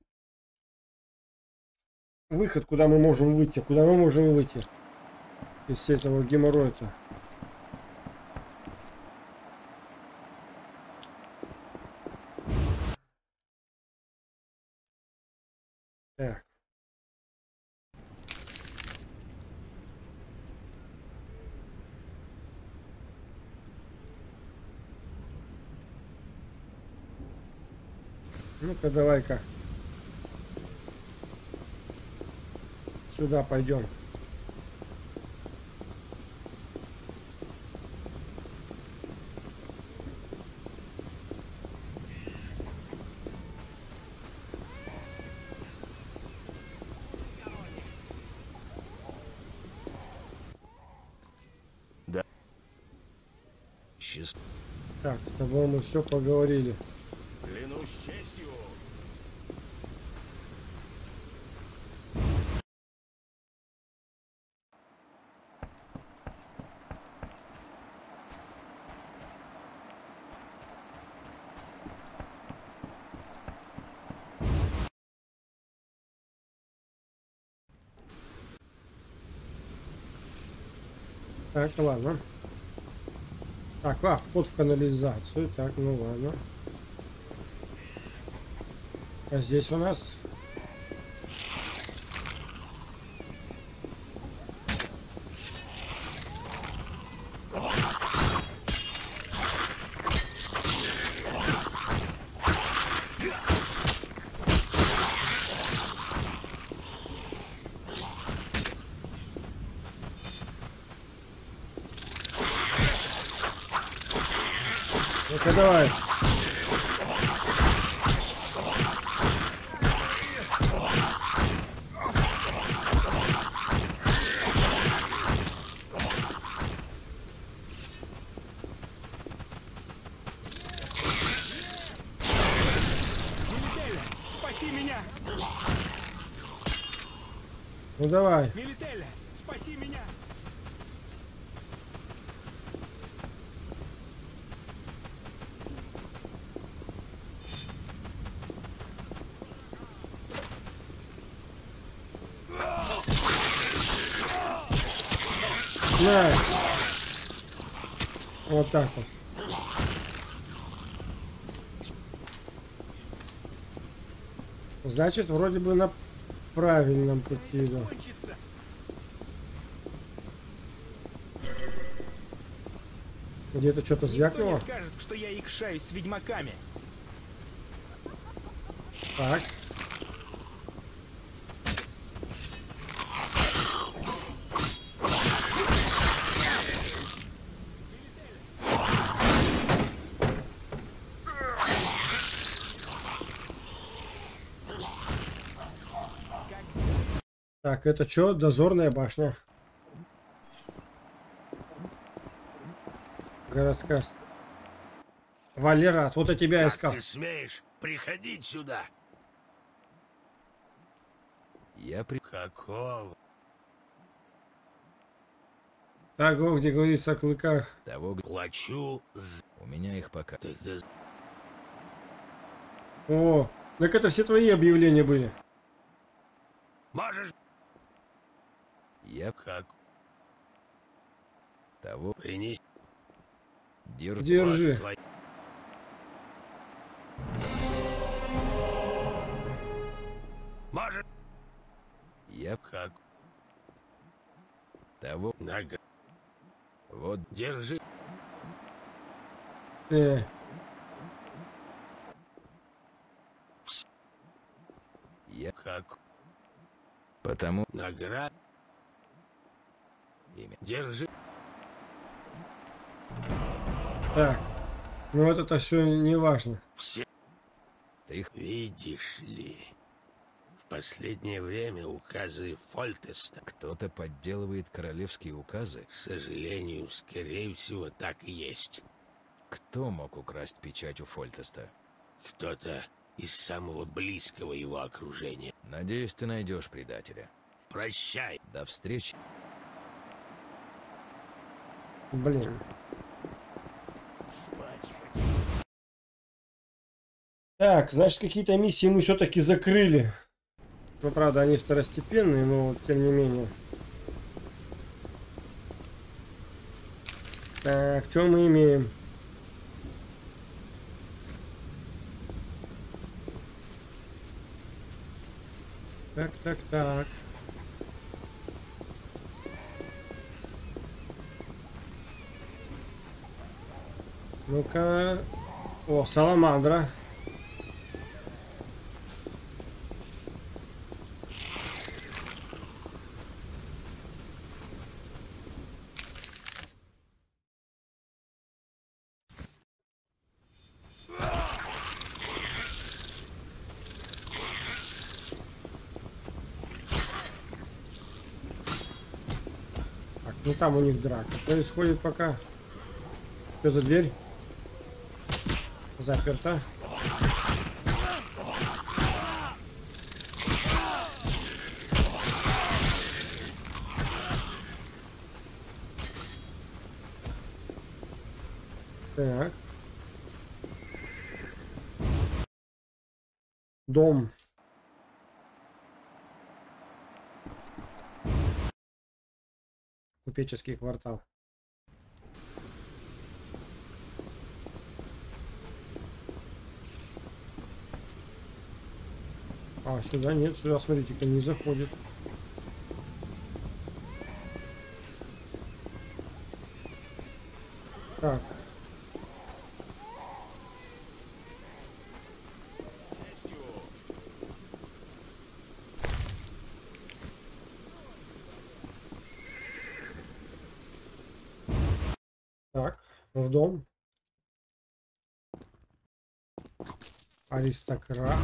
Выход, куда мы можем выйти, куда мы можем выйти. Из этого геморроя-то. Так. Ну-ка, давай-ка. Сюда пойдем. Да. Сейчас. Так, с тобой мы все поговорили. Клянусь честью. Так, ладно. Так, а, вход в канализацию. Так, ну ладно. А здесь у нас... Ну-ка, давай. Спаси меня! Ну давай. Милителя, спаси меня! На. Вот так вот. Значит, вроде бы на правильном пути, да. Где-то что-то звякнуло. Никто не скажет, что я икшаюсь с ведьмаками. Так. Так, это что? Дозорная башня. Городская. Валерат, вот я тебя Как искал. ты смеешь приходить сюда? Я при... Какого? Того, где говорится о клыках. Того, где... Плачу за... У меня их пока... Тогда... О, так это все твои объявления были. Можешь... Я... Как? Того... Принеси. Держи. Держи. Вот твой... Можешь... Я... Как? Того... Нога. Вот... Держи. Э. Я... Как? Потому... Наград. Имя. Держи. Так. Ну это-то все не важно. Все. Ты их... Видишь ли... В последнее время указы Фольтеста. Кто-то подделывает королевские указы? К сожалению, скорее всего, так и есть. Кто мог украсть печать у Фольтеста? Кто-то из самого близкого его окружения. Надеюсь, ты найдешь предателя. Прощай. До встречи. Блин. Так, значит, какие-то миссии мы все-таки закрыли. Ну, правда, они второстепенные, но тем не менее. Так, что мы имеем? Так, так, так. Ну-ка. О, саламандра. Ну там у них драка происходит пока. Что за дверь? Заперта. Так. Дом. Купеческий квартал. А, сюда нет, сюда, смотрите-ка, не заходит. Так. Так, в дом. Аристократ.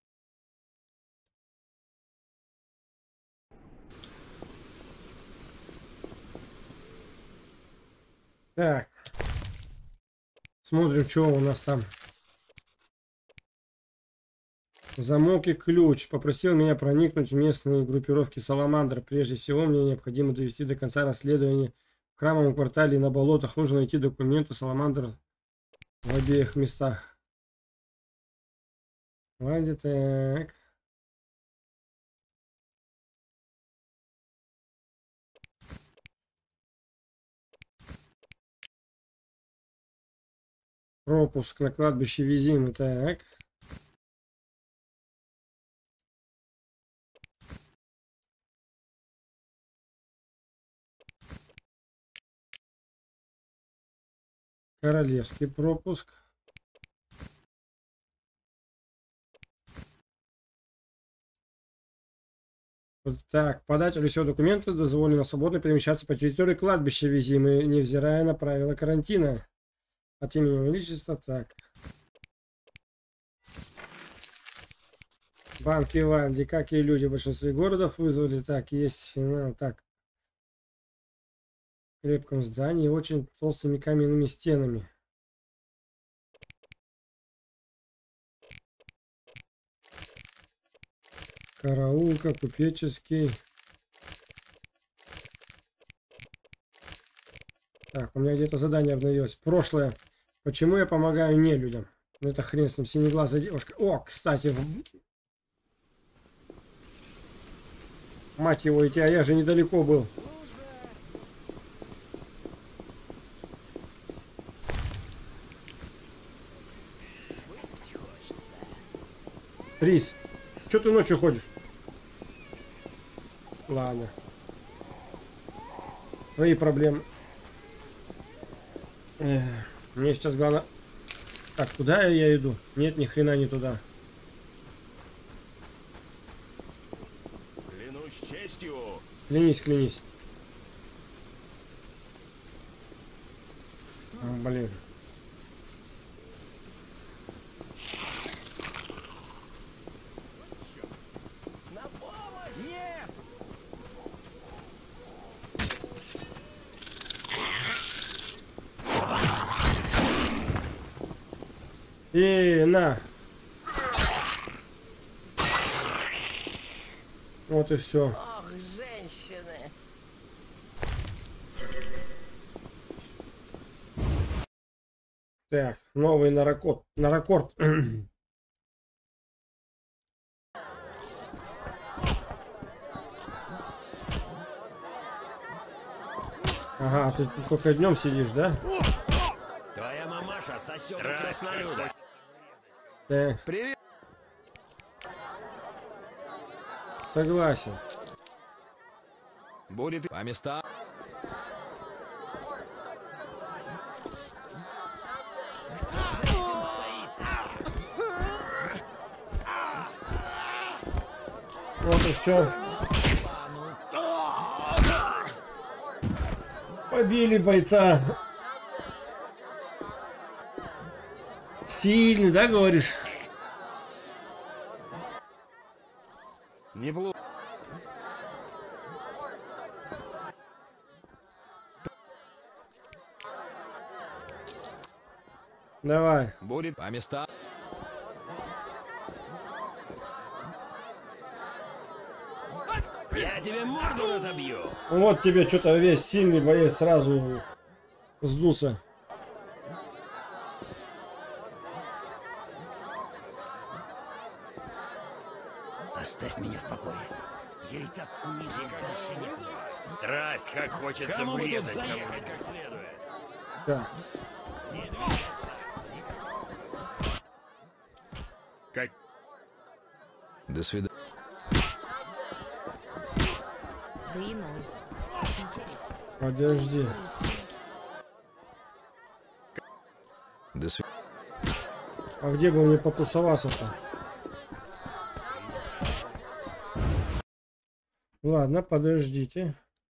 Так. Смотрим, что у нас там. Замок и ключ. Попросил меня проникнуть в местные группировки Саламандр. Прежде всего, мне необходимо довести до конца расследование. В храмовом квартале и на болотах нужно найти документы Саламандр в обеих местах. Ладно, так. Пропуск на кладбище Визимы. Так. Королевский пропуск. Так, подателю всего документа дозволено свободно перемещаться по территории кладбища Визимы, невзирая на правила карантина. От имени Величества, так. Банки Вальди, как и люди в большинстве городов, вызвали. Так, есть финал. Так. В крепком здании, очень толстыми каменными стенами. Караулка, купеческий. Так, у меня где-то задание обновилось. Прошлое. Почему я помогаю не людям? Ну это хрен с ним, синеглазая девушка. О, кстати. Мать его, идти, а я же недалеко был. Трис, что ты ночью ходишь? Ладно. Твои проблемы. Эх, мне сейчас главное... Так, куда я иду? Нет, ни хрена не туда. Клянусь честью. Клянись, клянись. А, блин. И на. Вот и все. Ох, женщины. Так, новый наракот. Наракорд. Ага, ты только днем сидишь, да? Твоя мамаша сосет краснолюда. Так. Привет. Согласен. Будет по местам. Вот и все. Побили бойца. Сильный, да, говоришь? Неплохо. Давай. Будет по местам. Я тебе морду разобью. Вот тебе что-то весь сильный боец сразу сдулся. Оставь меня в покое. Я и так унижен дальше некуда. Страсть, как хочется Кому вы тут врезать заехали? кому-нибудь как следует. Да. Не двигаться. Как? До свидания. Да иной. Интересно. Подожди. До свидания. А где бы мне потусоваться-то? Ладно, подождите.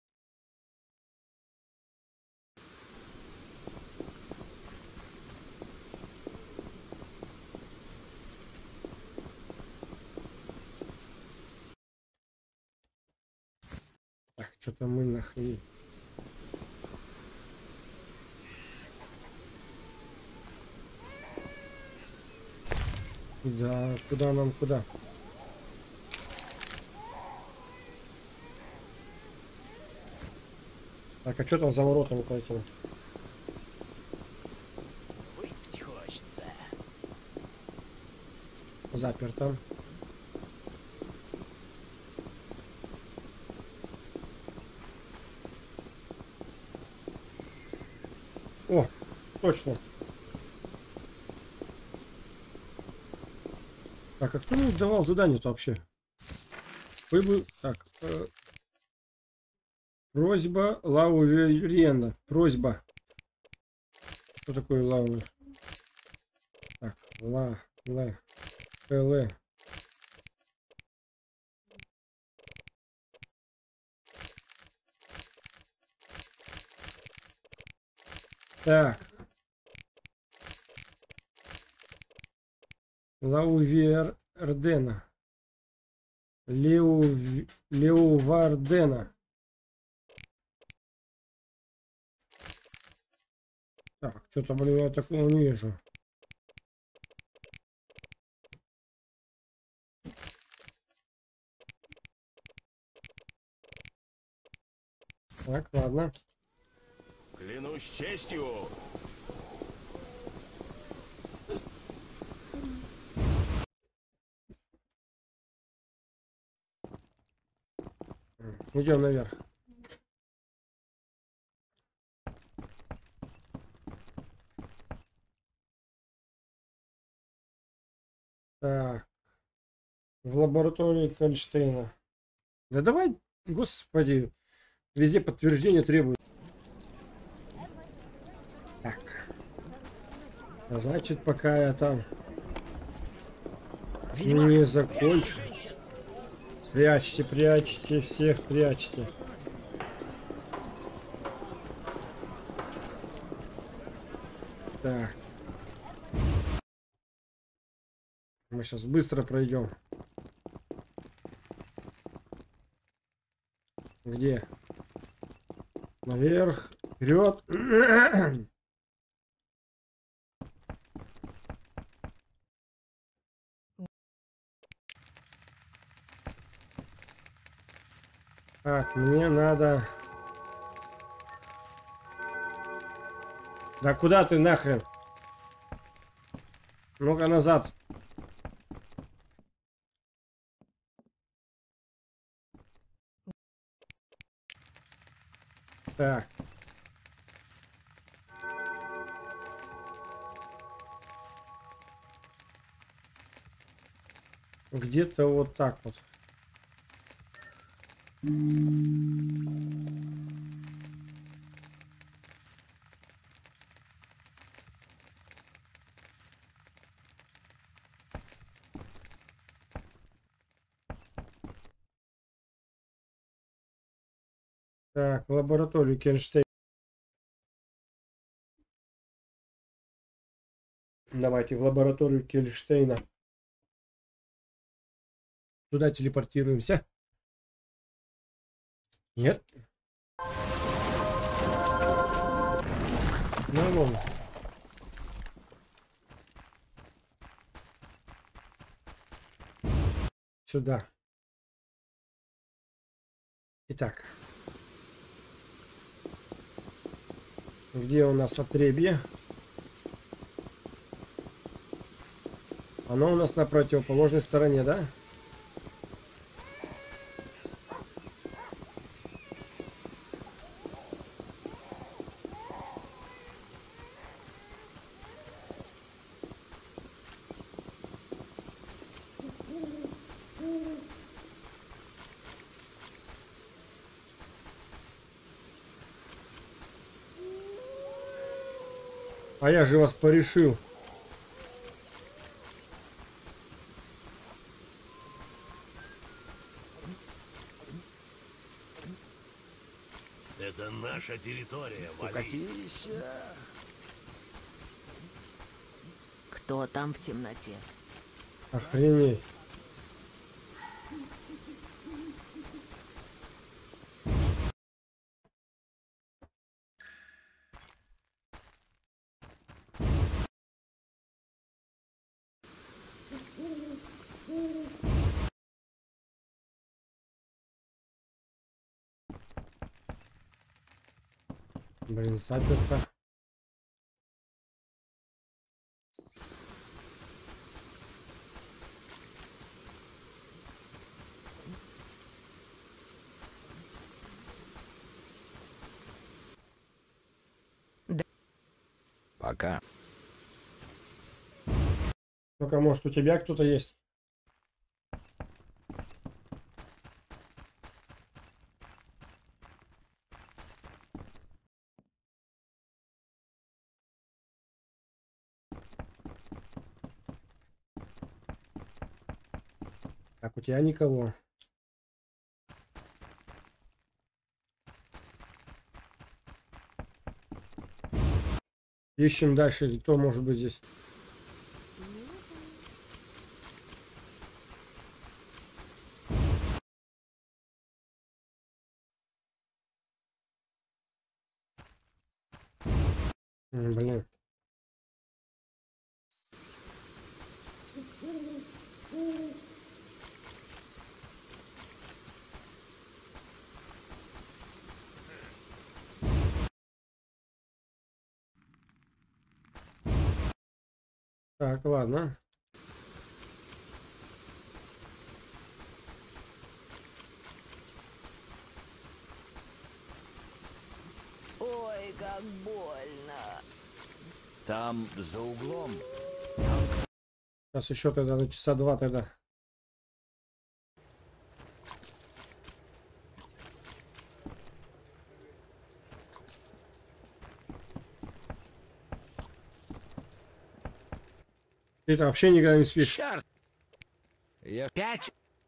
Так, что-то мы нахрен. Да, куда нам, куда? Так, а что там за воротами этими? Выпить хочется. Заперто. О, точно. Так, а кто мне давал задание-то вообще? Вы бы... Так. Э... Просьба Лауверенда. Просьба. Что такое Лау? Так, Ла... Ла... Л. Так. Лаувердена. Леу... Леувардена. Так, что-то, блин, я такого не вижу. Так, ладно. Клянусь честью. Идем наверх. Так. В лаборатории Кронштейна. Да давай, господи, везде подтверждение требует. Так. А значит, пока я там Ведьмак, не закончу. Прячьте, прячьте, всех прячьте. Так. Мы сейчас быстро пройдем. Где? Наверх. Вперед. Так, мне надо... Да куда ты нахрен? Ну-ка назад. Так. Где-то вот так вот. Так, в лабораторию Кронштейна. Давайте в лабораторию Кронштейна. Туда телепортируемся. Нет? Ну ладно. Сюда. Итак. Где у нас отребье? Оно у нас на противоположной стороне, да? А я же вас порешил. Это наша территория, Скукотища. Кто там в темноте? Охренеть. Блин, заперто. Пока. Ну-ка, может, у тебя кто-то есть? Так, у тебя никого. Ищем дальше, кто может быть здесь. Блин. Так, ладно. Ой, как больно. Там, за углом. Сейчас еще тогда на часа два тогда. Ты там вообще никогда не спишь. Черт! Я пять.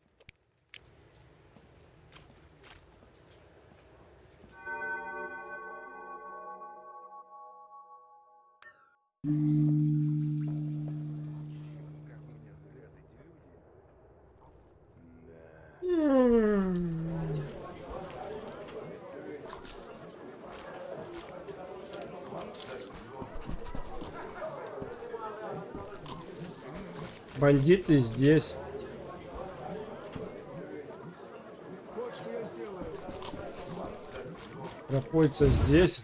Бандиты здесь. Вот что я сделаю. Пропойца здесь.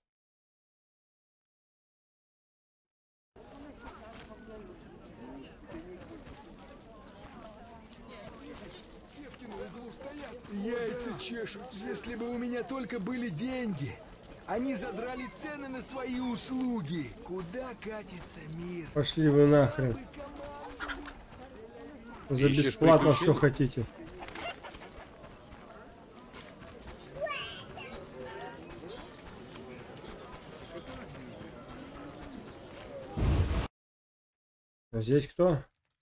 Девки на углу стоят. Яйца чешут. Если бы у меня только были деньги. Они задрали цены на свои услуги. Куда катится мир? Пошли вы нахрен. За Ищешь бесплатно все приключений? хотите. А здесь кто?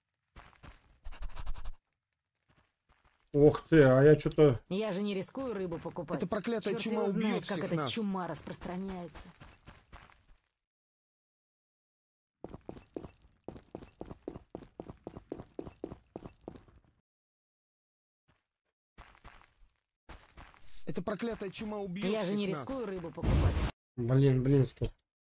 Ух ты, а я что-то... Я же не рискую рыбу покупать. Это проклятая Черт чума его знает, убьет как всех эта нас. чума распространяется. Эта проклятая чума убьет Я же всех не нас. рискую рыбу покупать. Блин, блинский.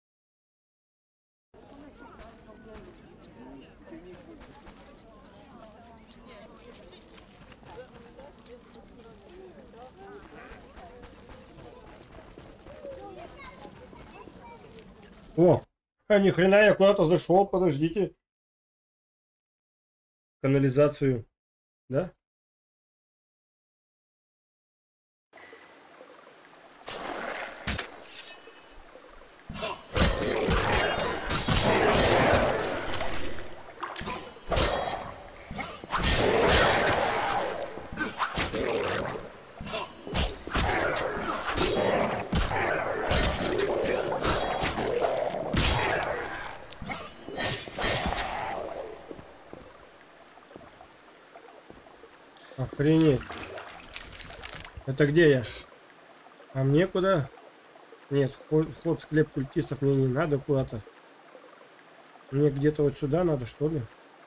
О, а ни хрена я куда-то зашел, подождите. Канализацию, да? Охренеть. Это где я? А мне куда? Нет, вход, вход в склеп культистов мне не надо куда-то. Мне где-то вот сюда надо, что ли?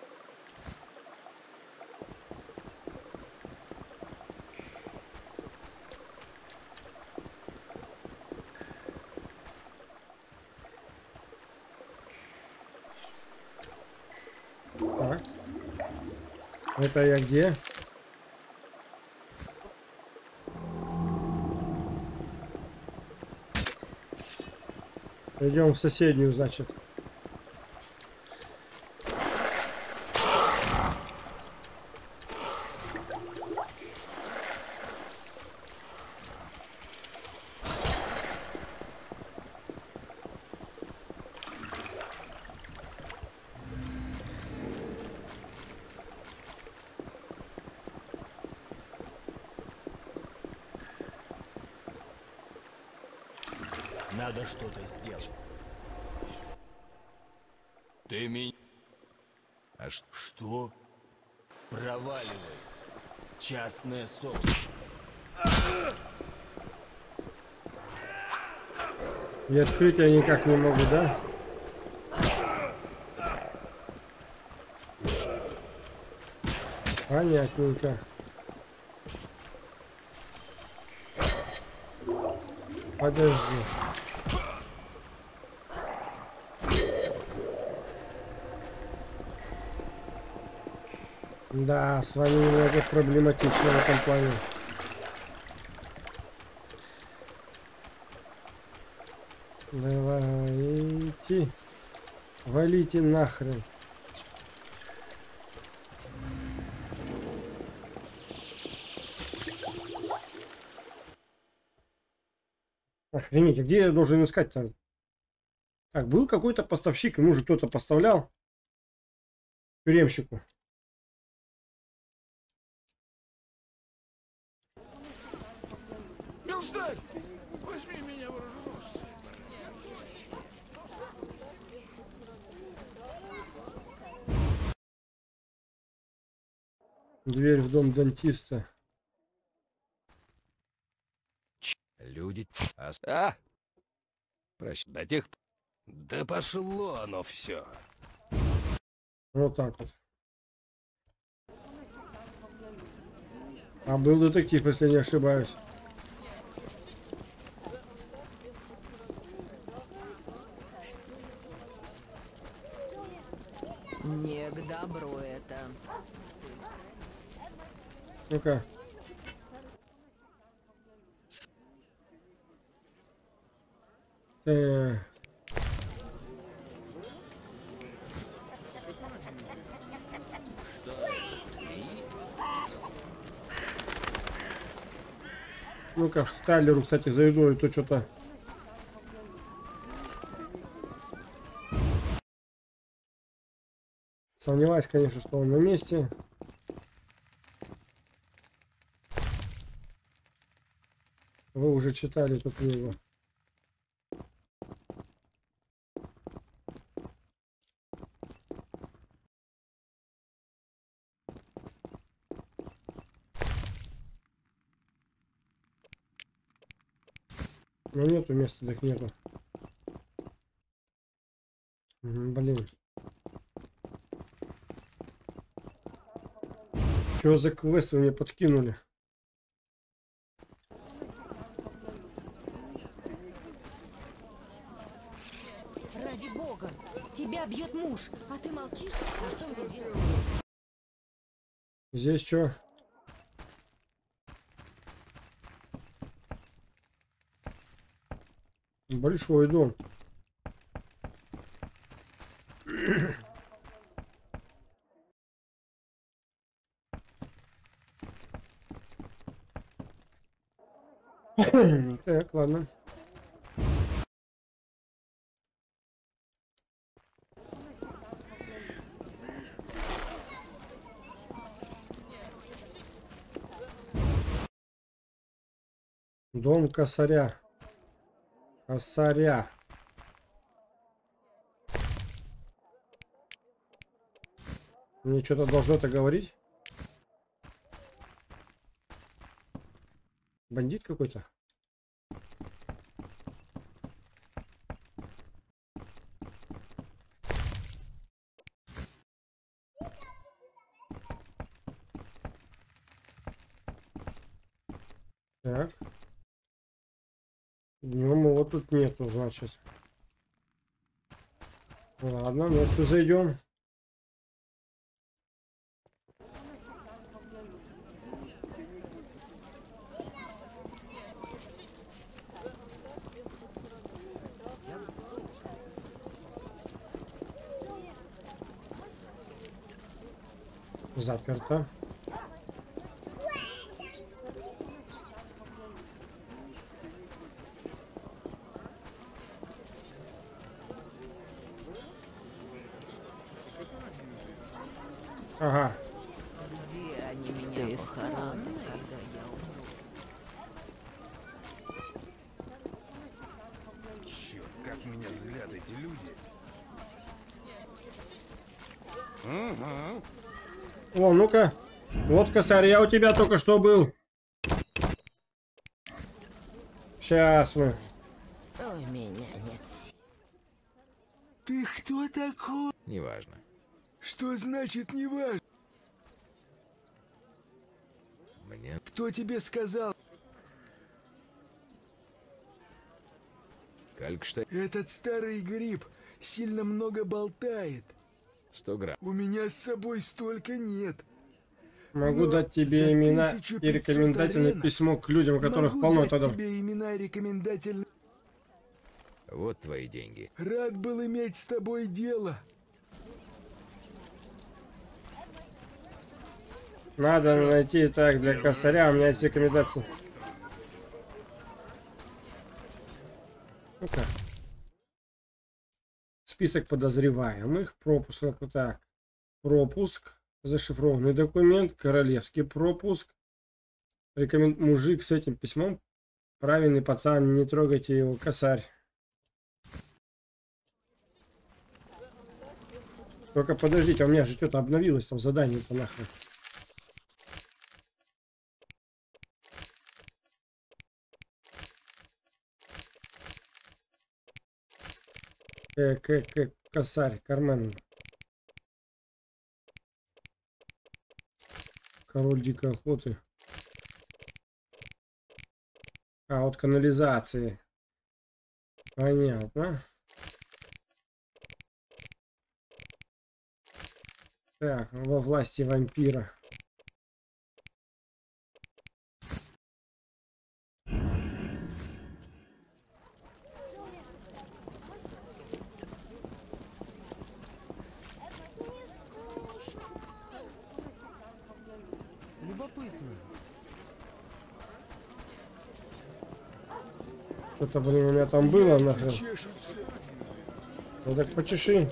Так. Это я где? Идем в соседнюю, значит. Надо что-то сделать. Ты меня... А ш- что? Проваливай. Частная собственность. И открыть я никак не могу, да? Понятненько. Подожди. Да, с вами немного проблематично в этом плане. Давайте. Валите нахрен. Охренеть, а где я должен искать-то? Так, был какой-то поставщик, ему же кто-то поставлял. Тюремщику. Милсталь, возьми меня в оруженосцы. Дверь в дом дантиста. Люди... А... а! Прощ... До тех... Да пошло оно все. Вот так вот. А был детектив, если не ошибаюсь. Не к добру это. Ну-ка. Э. Ну-ка, в Тайлеру, кстати, зайду, и то что-то... Сомневаюсь, конечно, что он на месте. Вы уже читали эту книгу. Но нету места, так нету. Блин. Что за квест вы мне подкинули? Ради бога, тебя бьет муж, а ты молчишь? А что мне делать? Здесь что? Большой дом. Так, ладно. Дом косаря. Косаря. Мне что-то должно это говорить? Бандит какой-то? Так. Днем его тут нету, значит. Ладно, ночью зайдем. Заперто. Ага. Где они меня похоронят, когда я умру? Черт, как меня злят эти люди. Угу. О, ну-ка. Вот косарь, у тебя только что был. Сейчас мы. У меня нет. Ты кто такой? Неважно. Что значит не важно? Мне... Кто тебе сказал? Калькштейн. Этот старый гриб сильно много болтает. Сто грамм. У меня с собой столько нет. Могу Но дать тебе за имена тысячу и пятьсот рекомендательное арена письмо к людям, у которых могу полно дать тогда. тебе имена и рекомендательные... Вот твои деньги. Рад был иметь с тобой дело. Надо найти так для косаря, у меня есть рекомендации. Ну-ка. Список подозреваемых, пропуск, ну так, пропуск, зашифрованный документ, королевский пропуск, рекомен... мужик с этим письмом, правильный пацан, не трогайте его, косарь. Только подождите, у меня же что-то обновилось там задание-то нахрен. Э, к, к, косарь, Кармен. Король дикой охоты. А, вот канализации. Понятно. Так, во власти вампира. Любопытно. Что-то, блин, у меня там было нахрен. Ну так почеши.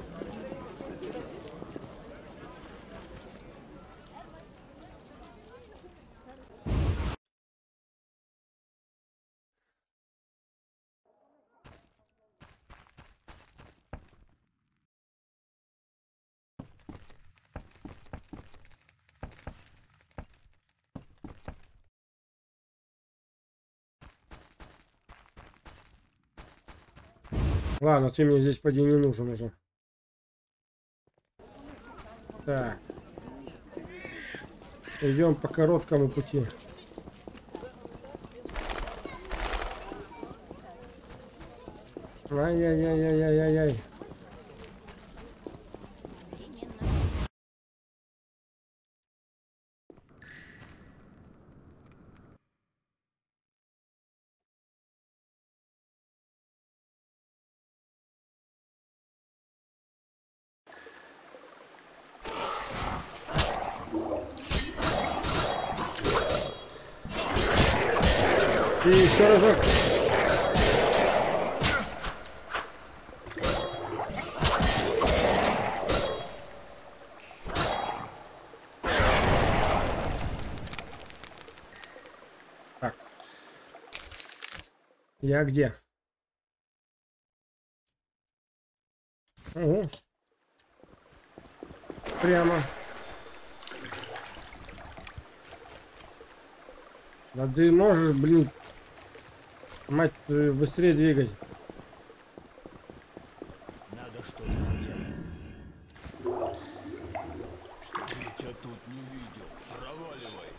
Ладно, ты мне здесь поди не нужен уже. Так. Идем по короткому пути. Ай-яй-яй-яй-яй-яй. И еще разок. Так. Я где? Угу. Прямо. Да ты можешь, блин, мать твою, быстрее двигать. Надо что-то сделать. Чтобы я тебя тут не видел. Проваливай.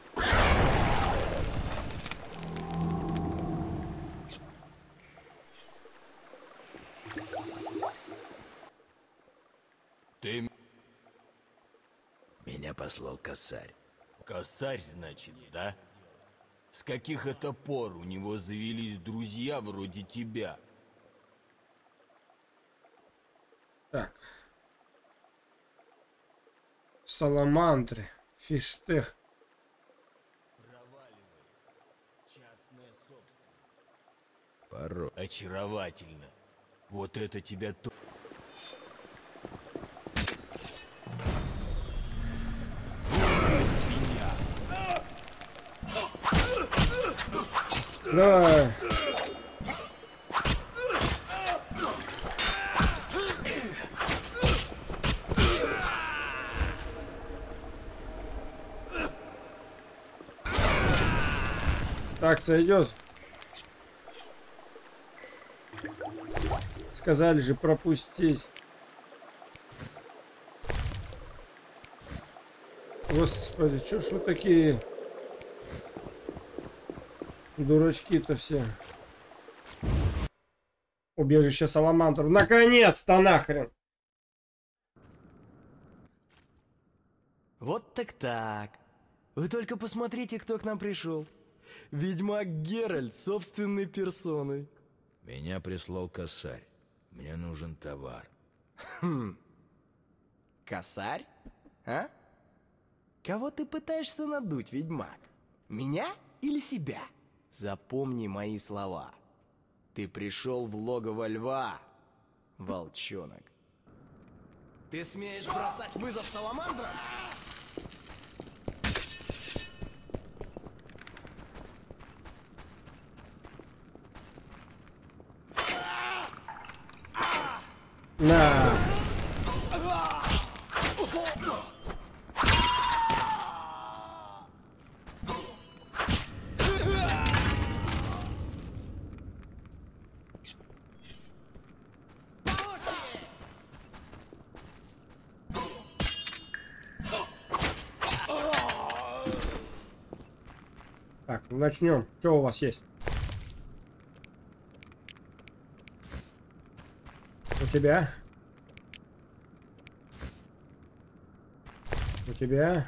Ты... Меня послал косарь. Косарь, значит, да? С каких это пор у него завелись друзья вроде тебя? Так. Саламандры. Фиштех. Проваливай. Частная собственность. Порой. Очаровательно. Вот это тебя то... Давай. Так, сойдет. Сказали же пропустить. Господи, что ж вы такие дурачки-то все. Убежище Саламандров. Наконец-то нахрен! Вот так так. Вы только посмотрите, кто к нам пришел. Ведьмак Геральт собственной персоной. Меня прислал косарь. Мне нужен товар. Хм. Косарь? А? Кого ты пытаешься надуть, ведьмак? Меня или себя? Запомни мои слова. Ты пришел в логово льва, волчонок. Ты смеешь бросать вызов саламандрам? На. Так, начнем. Что у вас есть? У тебя? У тебя?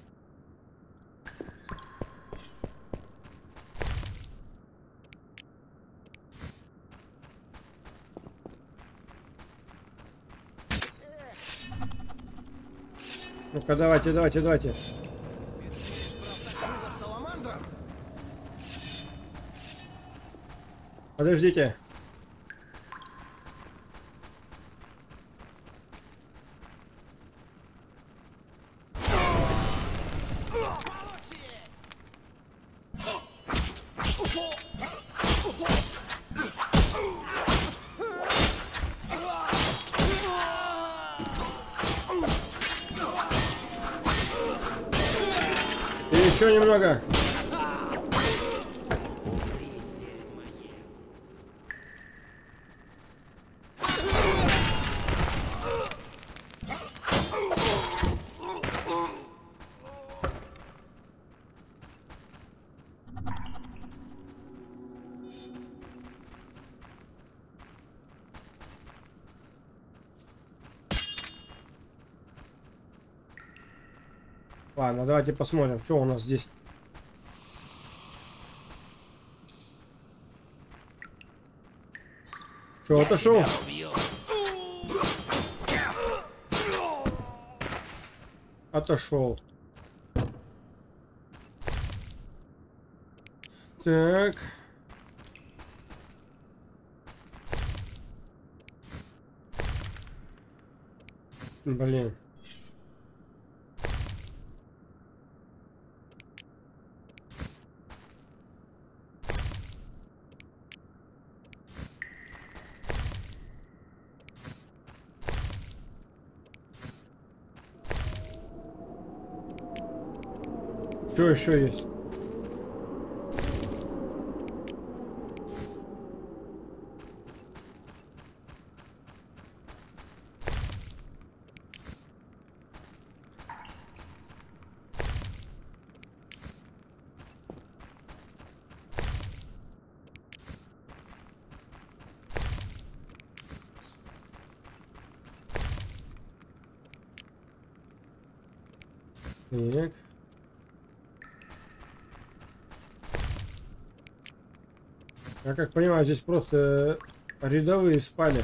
Ну-ка, давайте, давайте, давайте. Подождите. И еще немного. Ладно, давайте посмотрим, что у нас здесь. Что, отошел? Отошел. Так. Блин. Что еще есть? Так. Я как понимаю, здесь просто рядовые спали.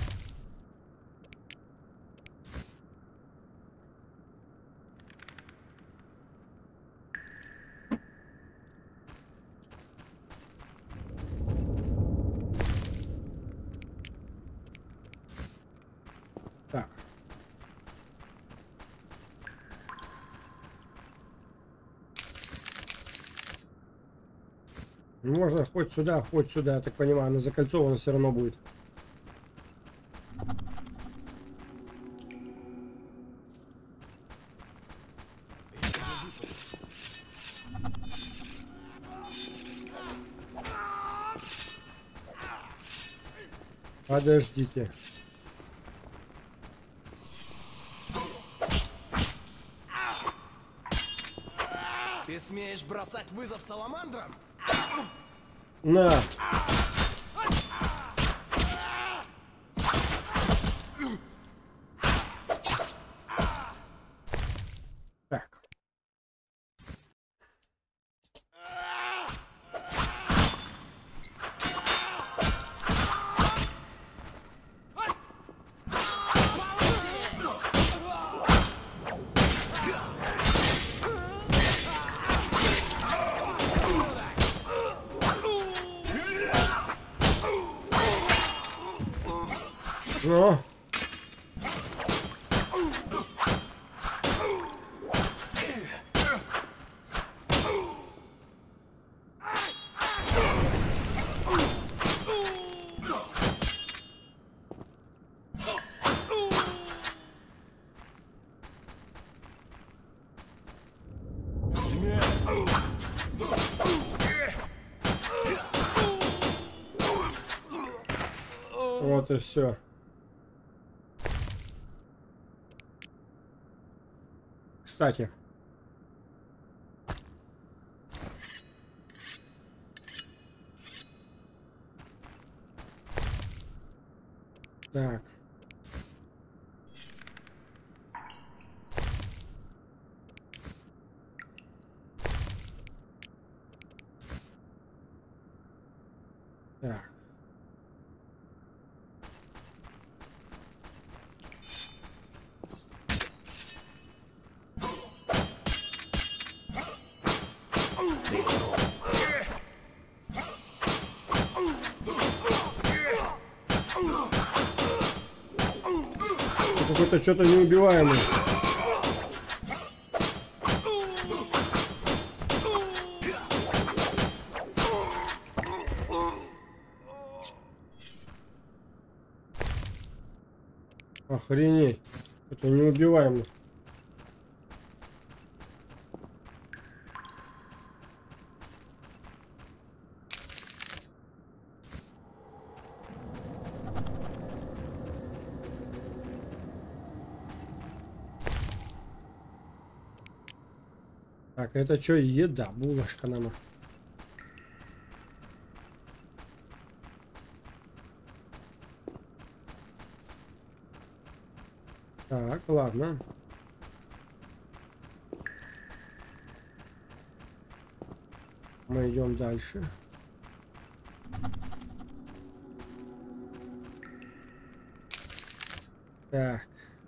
Так. Можно хоть сюда, хоть сюда, я так понимаю, она закольцована все равно будет. Подождите. Ты смеешь бросать вызов саламандрам? На. Так. Ну. Вот и все. Кстати. Так. Так. Какой-то что-то неубиваемый. Охренеть. Это неубиваемый. Так, это что, еда? Булочка нам. Так, ладно. Мы идем дальше. Так.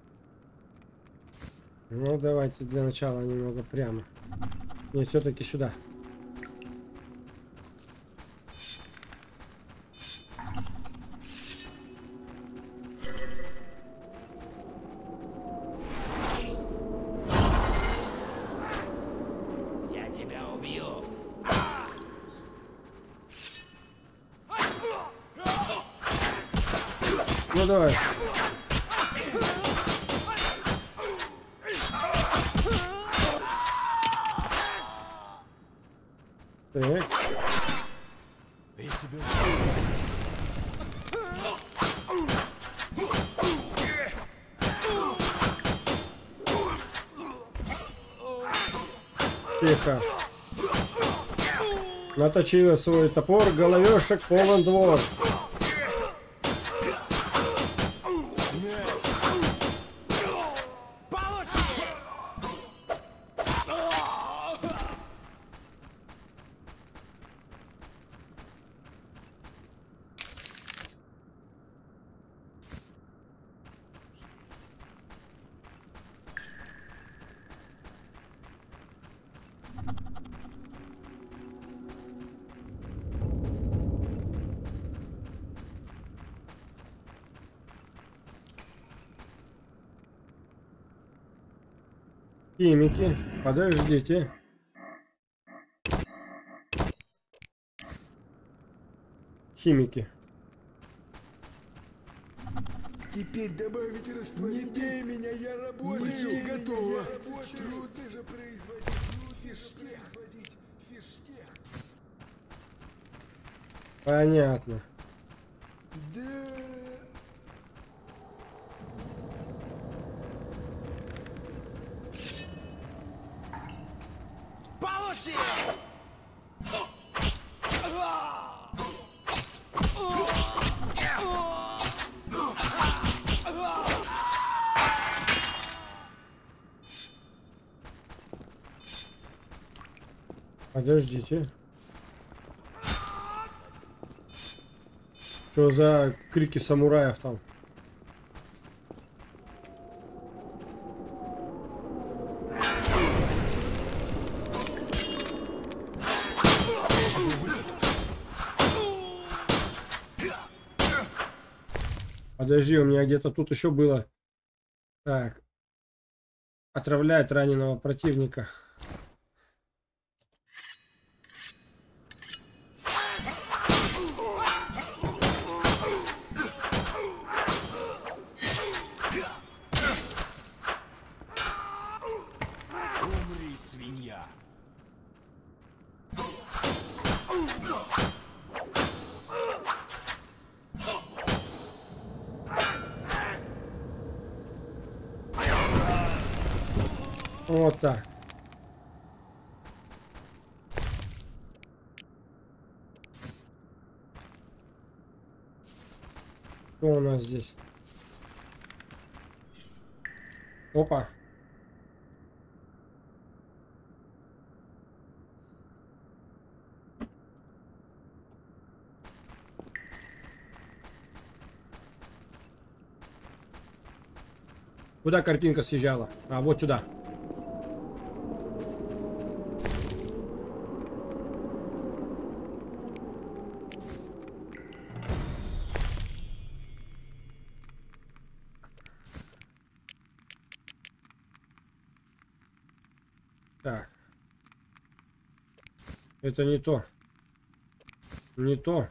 Ну, давайте для начала немного прямо. Нет, все-таки сюда. Я тебя убью. Ну давай. Так. Тихо. Наточила свой топор, головешек полон двор. Химики, подождите. Химики. Теперь добавить растворитель. Не бей меня, я работаю. Почти готово. Трудно же производить фиштех. Фиштех. Понятно. Да. Получи! Подождите. Что за крики самураев там? Подожди, у меня где-то тут еще было. Так. Отравляет раненого противника. Умри, свинья. Вот так. Что у нас здесь? Опа. Куда картинка съезжала? А, вот сюда. Так. Это не то. Не то.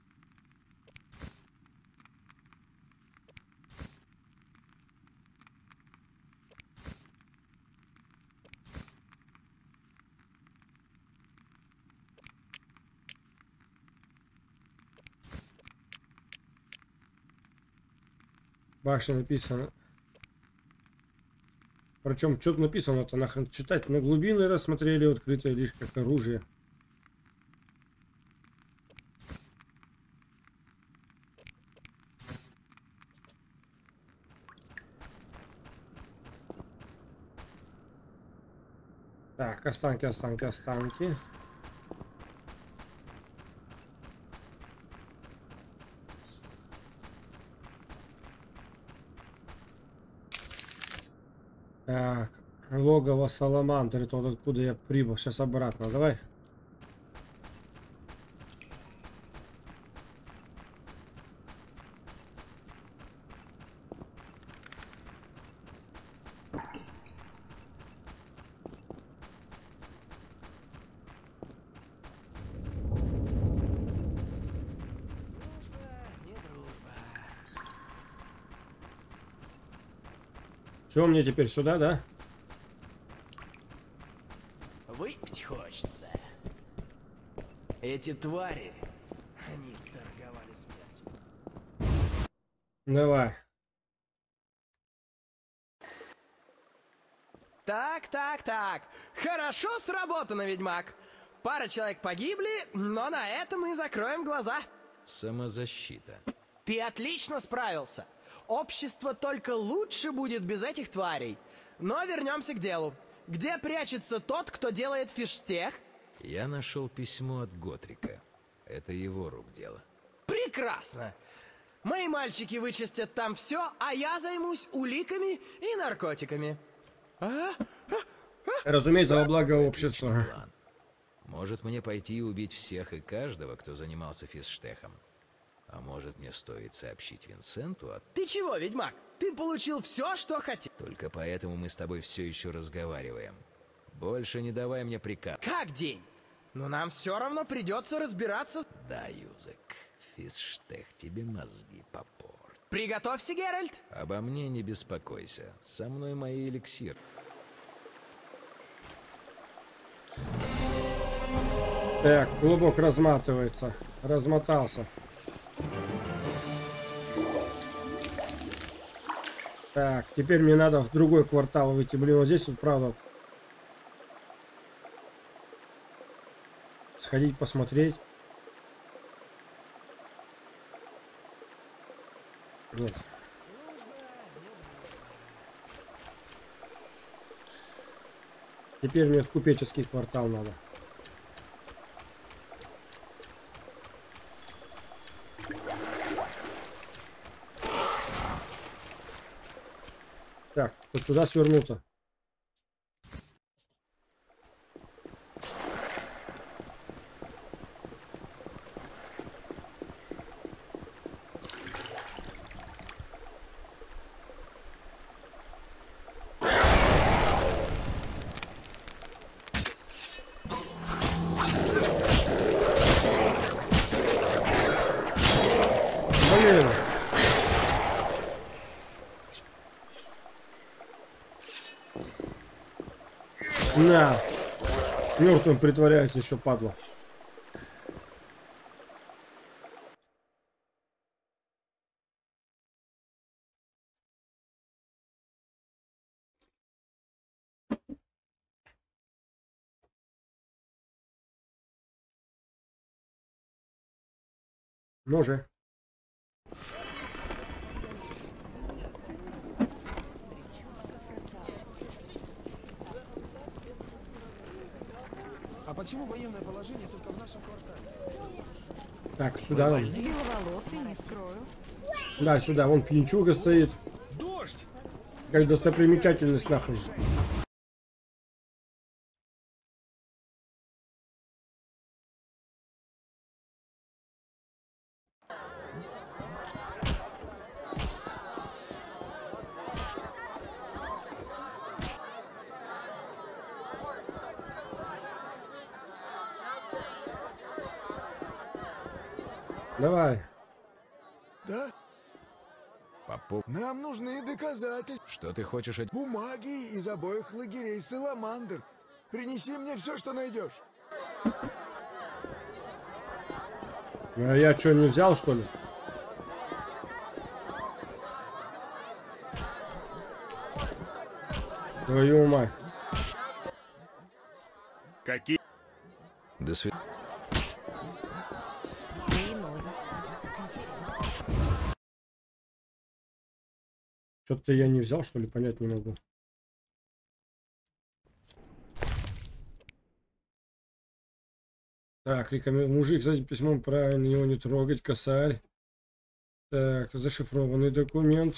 Башня написано. Причем, что-то написано-то нахрен читать. На глубины рассмотрели открытое лишь как оружие. Так, останки, останки, останки. Так, логово Саламандры, это вот откуда я прибыл. Сейчас обратно, давай. Все, мне теперь сюда, да? Выпить хочется. Эти твари, они торговали смертью. Давай. Так, так, так. Хорошо сработано, ведьмак. Пара человек погибли, но на этом мы закроем глаза. Самозащита. Ты отлично справился. Общество только лучше будет без этих тварей. Но вернемся к делу. Где прячется тот, кто делает фиштех? Я нашел письмо от Готрика. Это его рук дело. Прекрасно. Мои мальчики вычистят там все, а я займусь уликами и наркотиками. А? Разумеется, во благо общества. План. Может, мне пойти и убить всех и каждого, кто занимался фиштехом? А может, мне стоит сообщить Винсенту о... Ты чего, ведьмак? Ты получил все, что хотел. Только поэтому мы с тобой все еще разговариваем. Больше не давай мне приказ. Как день? Но нам все равно придется разбираться. Да, Юзек, фиштех тебе мозги попорт. Приготовься, Геральт. Обо мне не беспокойся. Со мной мои эликсиры. Так, клубок разматывается. Размотался. Так, теперь мне надо в другой квартал выйти. Блин, вот здесь вот, правда, сходить посмотреть. Нет. Теперь мне в купеческий квартал надо. Так, вот туда свернуться. Блин. На. Мертвым притворяется еще, падла. Ну же. А почему военное положение только в нашем квартале? Так, сюда нам. Беловолосый, не скрою. Да, сюда. Вон пьянчуга стоит. Дождь! Как достопримечательность нахуй. Давай. Да? Попов. Нам нужны доказательства. Что ты хочешь от... Бумаги из обоих лагерей Саламандр. Принеси мне все, что найдешь. А я что, не взял, что ли? Твою мать. Какие? До свидания. Что-то я не взял, что ли, понять не могу. Так, рекомендую. Мужик с этим письмом, правильно, его не трогать, косарь. Так, зашифрованный документ.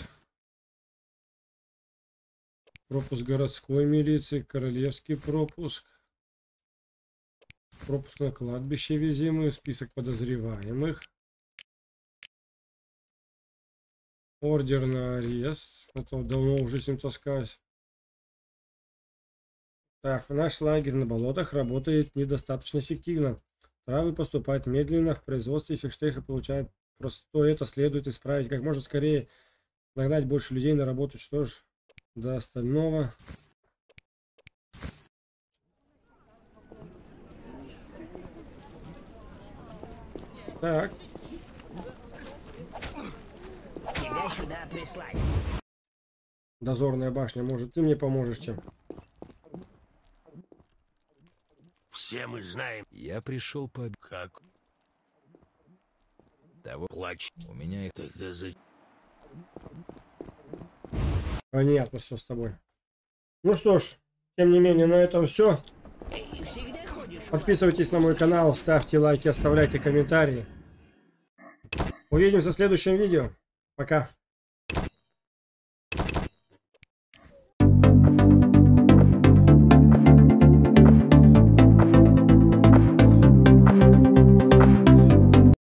Пропуск городской милиции, королевский пропуск. Пропуск на кладбище везимый, список подозреваемых. Ордер на арест. Это давно уже с ним таскаюсь. Так, наш лагерь на болотах работает недостаточно эффективно. Травы поступают медленно, в производстве фикштейха получают простое. Это следует исправить как можно скорее. Нагнать больше людей на работу. Что ж, до остального. Так. Тебя сюда прислать. Дозорная башня, может, ты мне поможешь чем? Все мы знаем. Я пришел по... Как? Того... Плачь. У меня их... Тогда за... Понятно все с тобой. Ну что ж, тем не менее, на этом все. Подписывайтесь на мой канал, ставьте лайки, оставляйте комментарии. Увидимся в следующем видео. Пока.